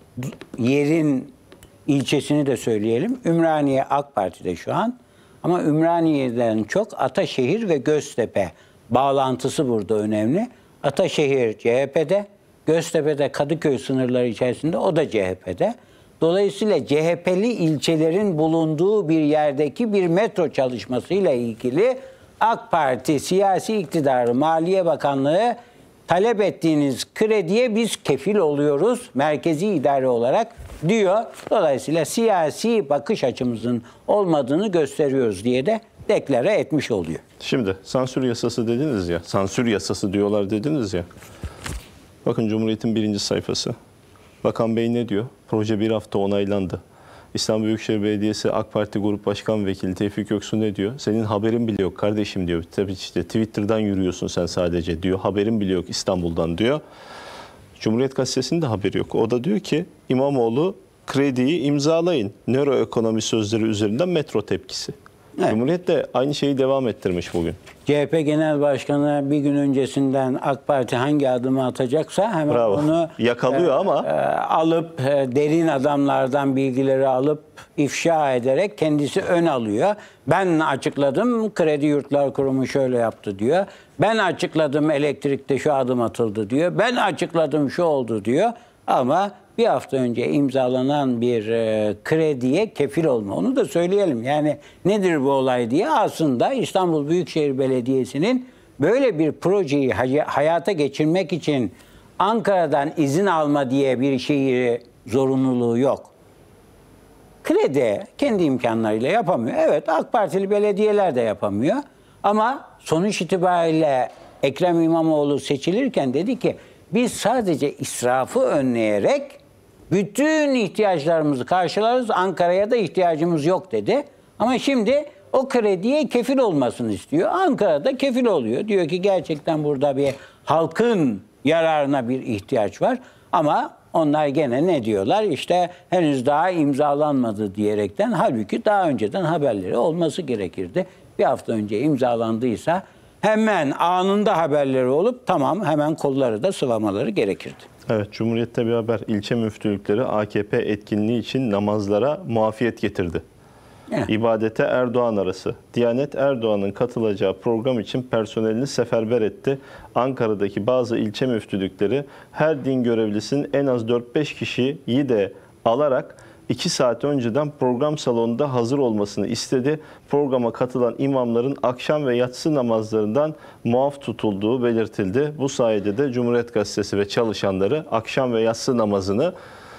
[SPEAKER 2] Yerin ilçesini de söyleyelim. Ümraniye AK Parti'de şu an. Ama Ümraniye'den çok Ataşehir ve Göztepe bağlantısı burada önemli. Ataşehir C H P'de, Göztepe'de Kadıköy sınırları içerisinde, o da C H P'de. Dolayısıyla C H P'li ilçelerin bulunduğu bir yerdeki bir metro çalışmasıyla ilgili AK Parti siyasi iktidarı, Maliye Bakanlığı talep ettiğiniz krediye biz kefil oluyoruz merkezi idare olarak diyor. Dolayısıyla siyasi bakış açımızın olmadığını gösteriyoruz diye de deklare etmiş oluyor.
[SPEAKER 1] Şimdi sansür yasası dediniz ya, sansür yasası diyorlar dediniz ya. Bakın Cumhuriyet'in birinci sayfası. Bakan Bey ne diyor? Proje bir hafta onaylandı. İstanbul Büyükşehir Belediyesi AK Parti Grup Başkan Vekili Tevfik Göksu ne diyor? Senin haberin bile yok kardeşim diyor. Tabii işte Twitter'dan yürüyorsun sen sadece diyor. Haberin bile yok İstanbul'dan diyor. Cumhuriyet Gazetesi'nin de haberi yok. O da diyor ki İmamoğlu krediyi imzalayın. Nöroekonomi sözleri üzerinden metro tepkisi. Evet. Cumhuriyet de aynı şeyi devam ettirmiş bugün.
[SPEAKER 2] C H P Genel Başkanı bir gün öncesinden AK Parti hangi adımı atacaksa hemen
[SPEAKER 1] Bravo.
[SPEAKER 2] onu
[SPEAKER 1] yakalıyor
[SPEAKER 2] e,
[SPEAKER 1] ama
[SPEAKER 2] e, alıp e, derin adamlardan bilgileri alıp ifşa ederek kendisi ön alıyor. Ben açıkladım, Kredi Yurtlar Kurumu şöyle yaptı diyor. Ben açıkladım, elektrikte şu adım atıldı diyor. Ben açıkladım, şu oldu diyor. Ama bir hafta önce imzalanan bir e, krediye kefil olma. Onu da söyleyelim. Yani nedir bu olay diye. Aslında İstanbul Büyükşehir Belediyesi'nin böyle bir projeyi hay- hayata geçirmek için Ankara'dan izin alma diye bir şeyi zorunluluğu yok. Kredi kendi imkanlarıyla yapamıyor. Evet, AK Partili belediyeler de yapamıyor. Ama sonuç itibariyle Ekrem İmamoğlu seçilirken dedi ki biz sadece israfı önleyerek bütün ihtiyaçlarımızı karşılarız. Ankara'ya da ihtiyacımız yok dedi. Ama şimdi o krediye kefil olmasını istiyor. Ankara'da kefil oluyor. Diyor ki gerçekten burada bir halkın yararına bir ihtiyaç var. Ama onlar gene ne diyorlar? İşte henüz daha imzalanmadı diyerekten. Halbuki daha önceden haberleri olması gerekirdi. Bir hafta önce imzalandıysa hemen anında haberleri olup tamam hemen kolları da sıvamaları gerekirdi.
[SPEAKER 1] Evet, Cumhuriyet'te bir haber. İlçe müftülükleri A K P etkinliği için namazlara muafiyet getirdi.
[SPEAKER 2] Evet.
[SPEAKER 1] İbadete Erdoğan arası. Diyanet Erdoğan'ın katılacağı program için personelini seferber etti. Ankara'daki bazı ilçe müftülükleri her din görevlisinin en az dört beş kişiyi de alarak iki saat önceden program salonunda hazır olmasını istedi. Programa katılan imamların akşam ve yatsı namazlarından muaf tutulduğu belirtildi. Bu sayede de Cumhuriyet Gazetesi ve çalışanları akşam ve yatsı namazını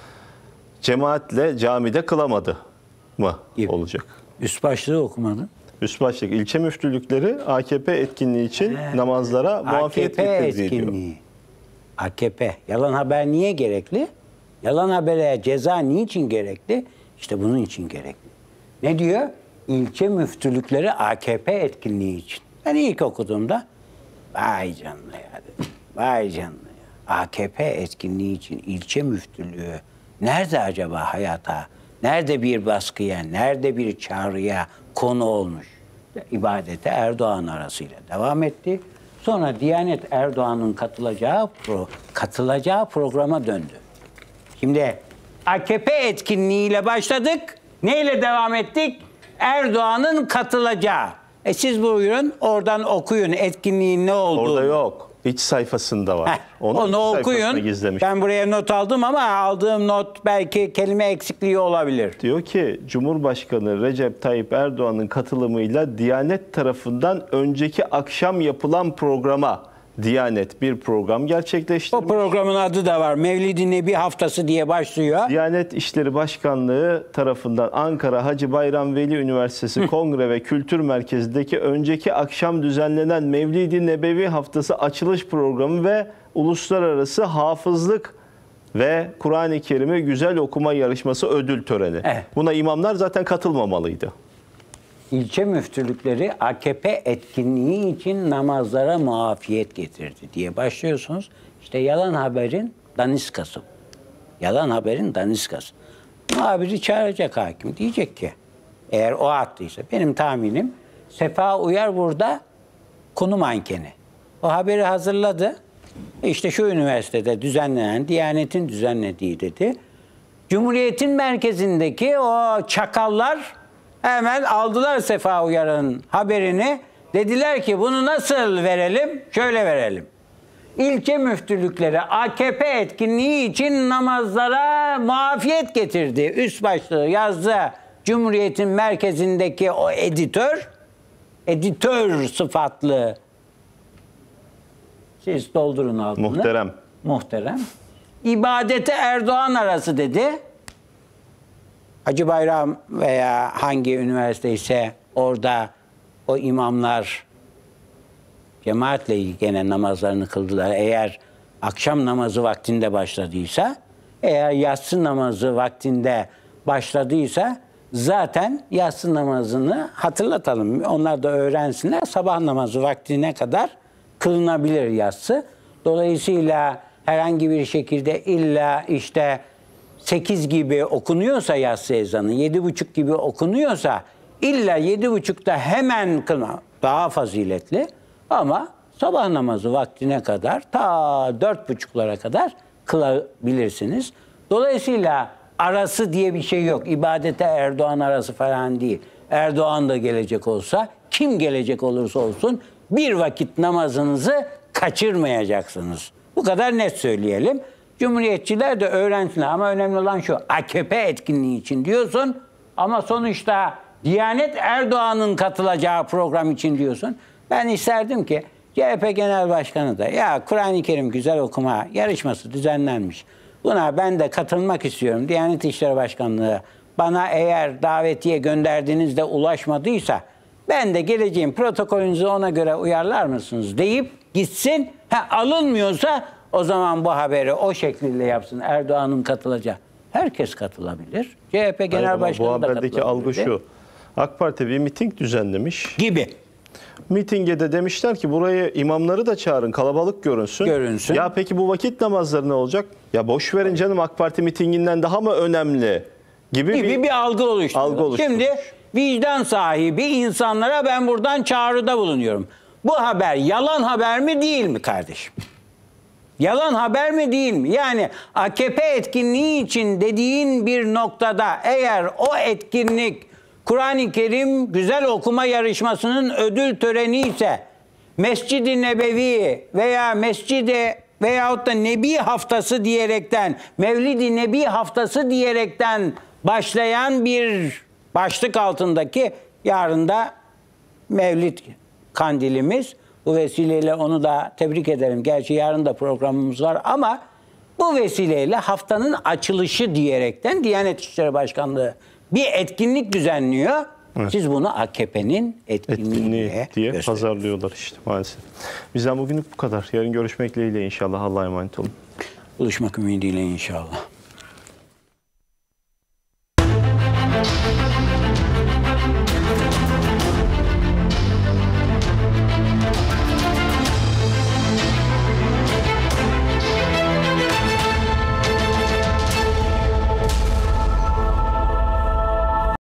[SPEAKER 1] cemaatle camide kılamadı mı
[SPEAKER 2] Gibi.
[SPEAKER 1] olacak?
[SPEAKER 2] Üst başlığı okumadın.
[SPEAKER 1] Üst başlık ilçe müftülükleri A K P etkinliği için namazlara muafiyet
[SPEAKER 2] A K P
[SPEAKER 1] getirdiği diyor.
[SPEAKER 2] etkinliği. A K P. Yalan haber niye gerekli? Yalan habere ceza niçin gerekli? İşte bunun için gerekli. Ne diyor? İlçe müftülükleri A K P etkinliği için. Ben ilk okuduğumda vay canına ya dedim. Vay canına ya. A K P etkinliği için ilçe müftülüğü nerede acaba hayata? Nerede bir baskıya, nerede bir çağrıya konu olmuş? İbadete Erdoğan arasıyla devam etti. Sonra Diyanet Erdoğan'ın katılacağı pro, katılacağı programa döndü. Şimdi A K P etkinliğiyle başladık. Neyle devam ettik? Erdoğan'ın katılacağı. E siz buyurun oradan okuyun etkinliğin ne olduğunu.
[SPEAKER 1] Orada yok. İç sayfasında var.
[SPEAKER 2] Heh, onu
[SPEAKER 1] iç sayfasına
[SPEAKER 2] okuyun.
[SPEAKER 1] gizlemiş.
[SPEAKER 2] Ben buraya not aldım ama aldığım not belki kelime eksikliği olabilir.
[SPEAKER 1] Diyor ki Cumhurbaşkanı Recep Tayyip Erdoğan'ın katılımıyla Diyanet tarafından önceki akşam yapılan programa Diyanet bir program
[SPEAKER 2] O
[SPEAKER 1] gerçekleştirmiş.
[SPEAKER 2] programın adı da var. Mevlid-i Nebi Haftası diye başlıyor.
[SPEAKER 1] Diyanet İşleri Başkanlığı tarafından Ankara Hacı Bayram Veli Üniversitesi Kongre ve Kültür Merkezi'ndeki önceki akşam düzenlenen Mevlid-i Nebevi Haftası açılış programı ve uluslararası hafızlık ve Kur'an-ı Kerim'i güzel okuma yarışması ödül töreni.
[SPEAKER 2] Evet.
[SPEAKER 1] Buna imamlar zaten katılmamalıydı.
[SPEAKER 2] İlçe müftülükleri A K P etkinliği için namazlara muafiyet getirdi diye başlıyorsunuz. İşte yalan haberin daniskası. Yalan haberin daniskası. Muhabiri çağıracak hakim. Diyecek ki eğer o attıysa benim tahminim Sefa Uyar burada konu mankeni. O haberi hazırladı. İşte şu üniversitede düzenlenen, Diyanet'in düzenlediği dedi. Cumhuriyet'in merkezindeki o çakallar hemen aldılar Sefa Uyar'ın haberini. Dediler ki bunu nasıl verelim? Şöyle verelim. İlçe müftülükleri A K P etkinliği için namazlara muafiyet getirdi. Üst başlığı yazdı. Cumhuriyet'in merkezindeki o editör, editör sıfatlı, siz doldurun altını.
[SPEAKER 1] Muhterem.
[SPEAKER 2] Muhterem. İbadete Erdoğan arası dedi. Hacı Bayram veya hangi üniversite ise orada o imamlar cemaatle gene namazlarını kıldılar. Eğer akşam namazı vaktinde başladıysa, eğer yatsı namazı vaktinde başladıysa zaten yatsı namazını hatırlatalım. Onlar da öğrensinler. Sabah namazı vaktine kadar kılınabilir yatsı. Dolayısıyla herhangi bir şekilde illa işte sekiz gibi okunuyorsa yatsı ezanı, yedi buçuk gibi okunuyorsa illa yedi buçukta hemen kılma daha faziletli. Ama sabah namazı vaktine kadar ta dört buçuklara kadar kılabilirsiniz. Dolayısıyla arası diye bir şey yok. İbadete Erdoğan arası falan değil. Erdoğan da gelecek olsa, kim gelecek olursa olsun bir vakit namazınızı kaçırmayacaksınız. Bu kadar net söyleyelim. Cumhuriyetçiler de öğrensinler ama önemli olan şu, A K P etkinliği için diyorsun ama sonuçta Diyanet Erdoğan'ın katılacağı program için diyorsun. Ben isterdim ki C H P Genel Başkanı da ya Kur'an-ı Kerim güzel okuma yarışması düzenlenmiş. Buna ben de katılmak istiyorum. Diyanet İşleri Başkanlığı bana eğer davetiye gönderdiğinizde ulaşmadıysa ben de geleceğim protokolünüzü ona göre uyarlar mısınız deyip gitsin. Ha, alınmıyorsa o zaman bu haberi o şekilde yapsın. Erdoğan'ın katılacağı. Herkes katılabilir. C H P Genel
[SPEAKER 1] Hayır, ama
[SPEAKER 2] Başkanı
[SPEAKER 1] bu
[SPEAKER 2] da
[SPEAKER 1] haberdeki
[SPEAKER 2] katılabilir.
[SPEAKER 1] algı şu. AK Parti bir miting düzenlemiş.
[SPEAKER 2] Gibi.
[SPEAKER 1] Mitinge de demişler ki buraya imamları da çağırın, kalabalık görünsün.
[SPEAKER 2] Görünsün.
[SPEAKER 1] Ya peki bu vakit namazları ne olacak? Ya boş verin canım, AK Parti mitinginden daha mı önemli? Gibi,
[SPEAKER 2] Gibi
[SPEAKER 1] bir,
[SPEAKER 2] bir algı oluşturdu.
[SPEAKER 1] algı oluşturmuş.
[SPEAKER 2] Şimdi vicdan sahibi insanlara ben buradan çağrıda bulunuyorum. Bu haber yalan haber mi değil mi kardeşim? Yalan haber mi değil mi? Yani A K P etkinliği için dediğin bir noktada eğer o etkinlik Kur'an-ı Kerim güzel okuma yarışmasının ödül töreni ise Mescid-i Nebevi veya Mescid-i veyahut da Nebi haftası diyerekten, Mevlid-i Nebi haftası diyerekten başlayan bir başlık altındaki yarın da Mevlid kandilimiz. Bu vesileyle onu da tebrik ederim. Gerçi yarın da programımız var ama bu vesileyle haftanın açılışı diyerekten Diyanet İşleri Başkanlığı bir etkinlik düzenliyor. Evet. Siz bunu A K P'nin etkinliği, etkinliği
[SPEAKER 1] diye pazarlıyorlar işte maalesef. Bizden bugünlük bu kadar. Yarın görüşmek dileğiyle inşallah. Allah'a emanet olun.
[SPEAKER 2] Buluşmak ümidiyle inşallah.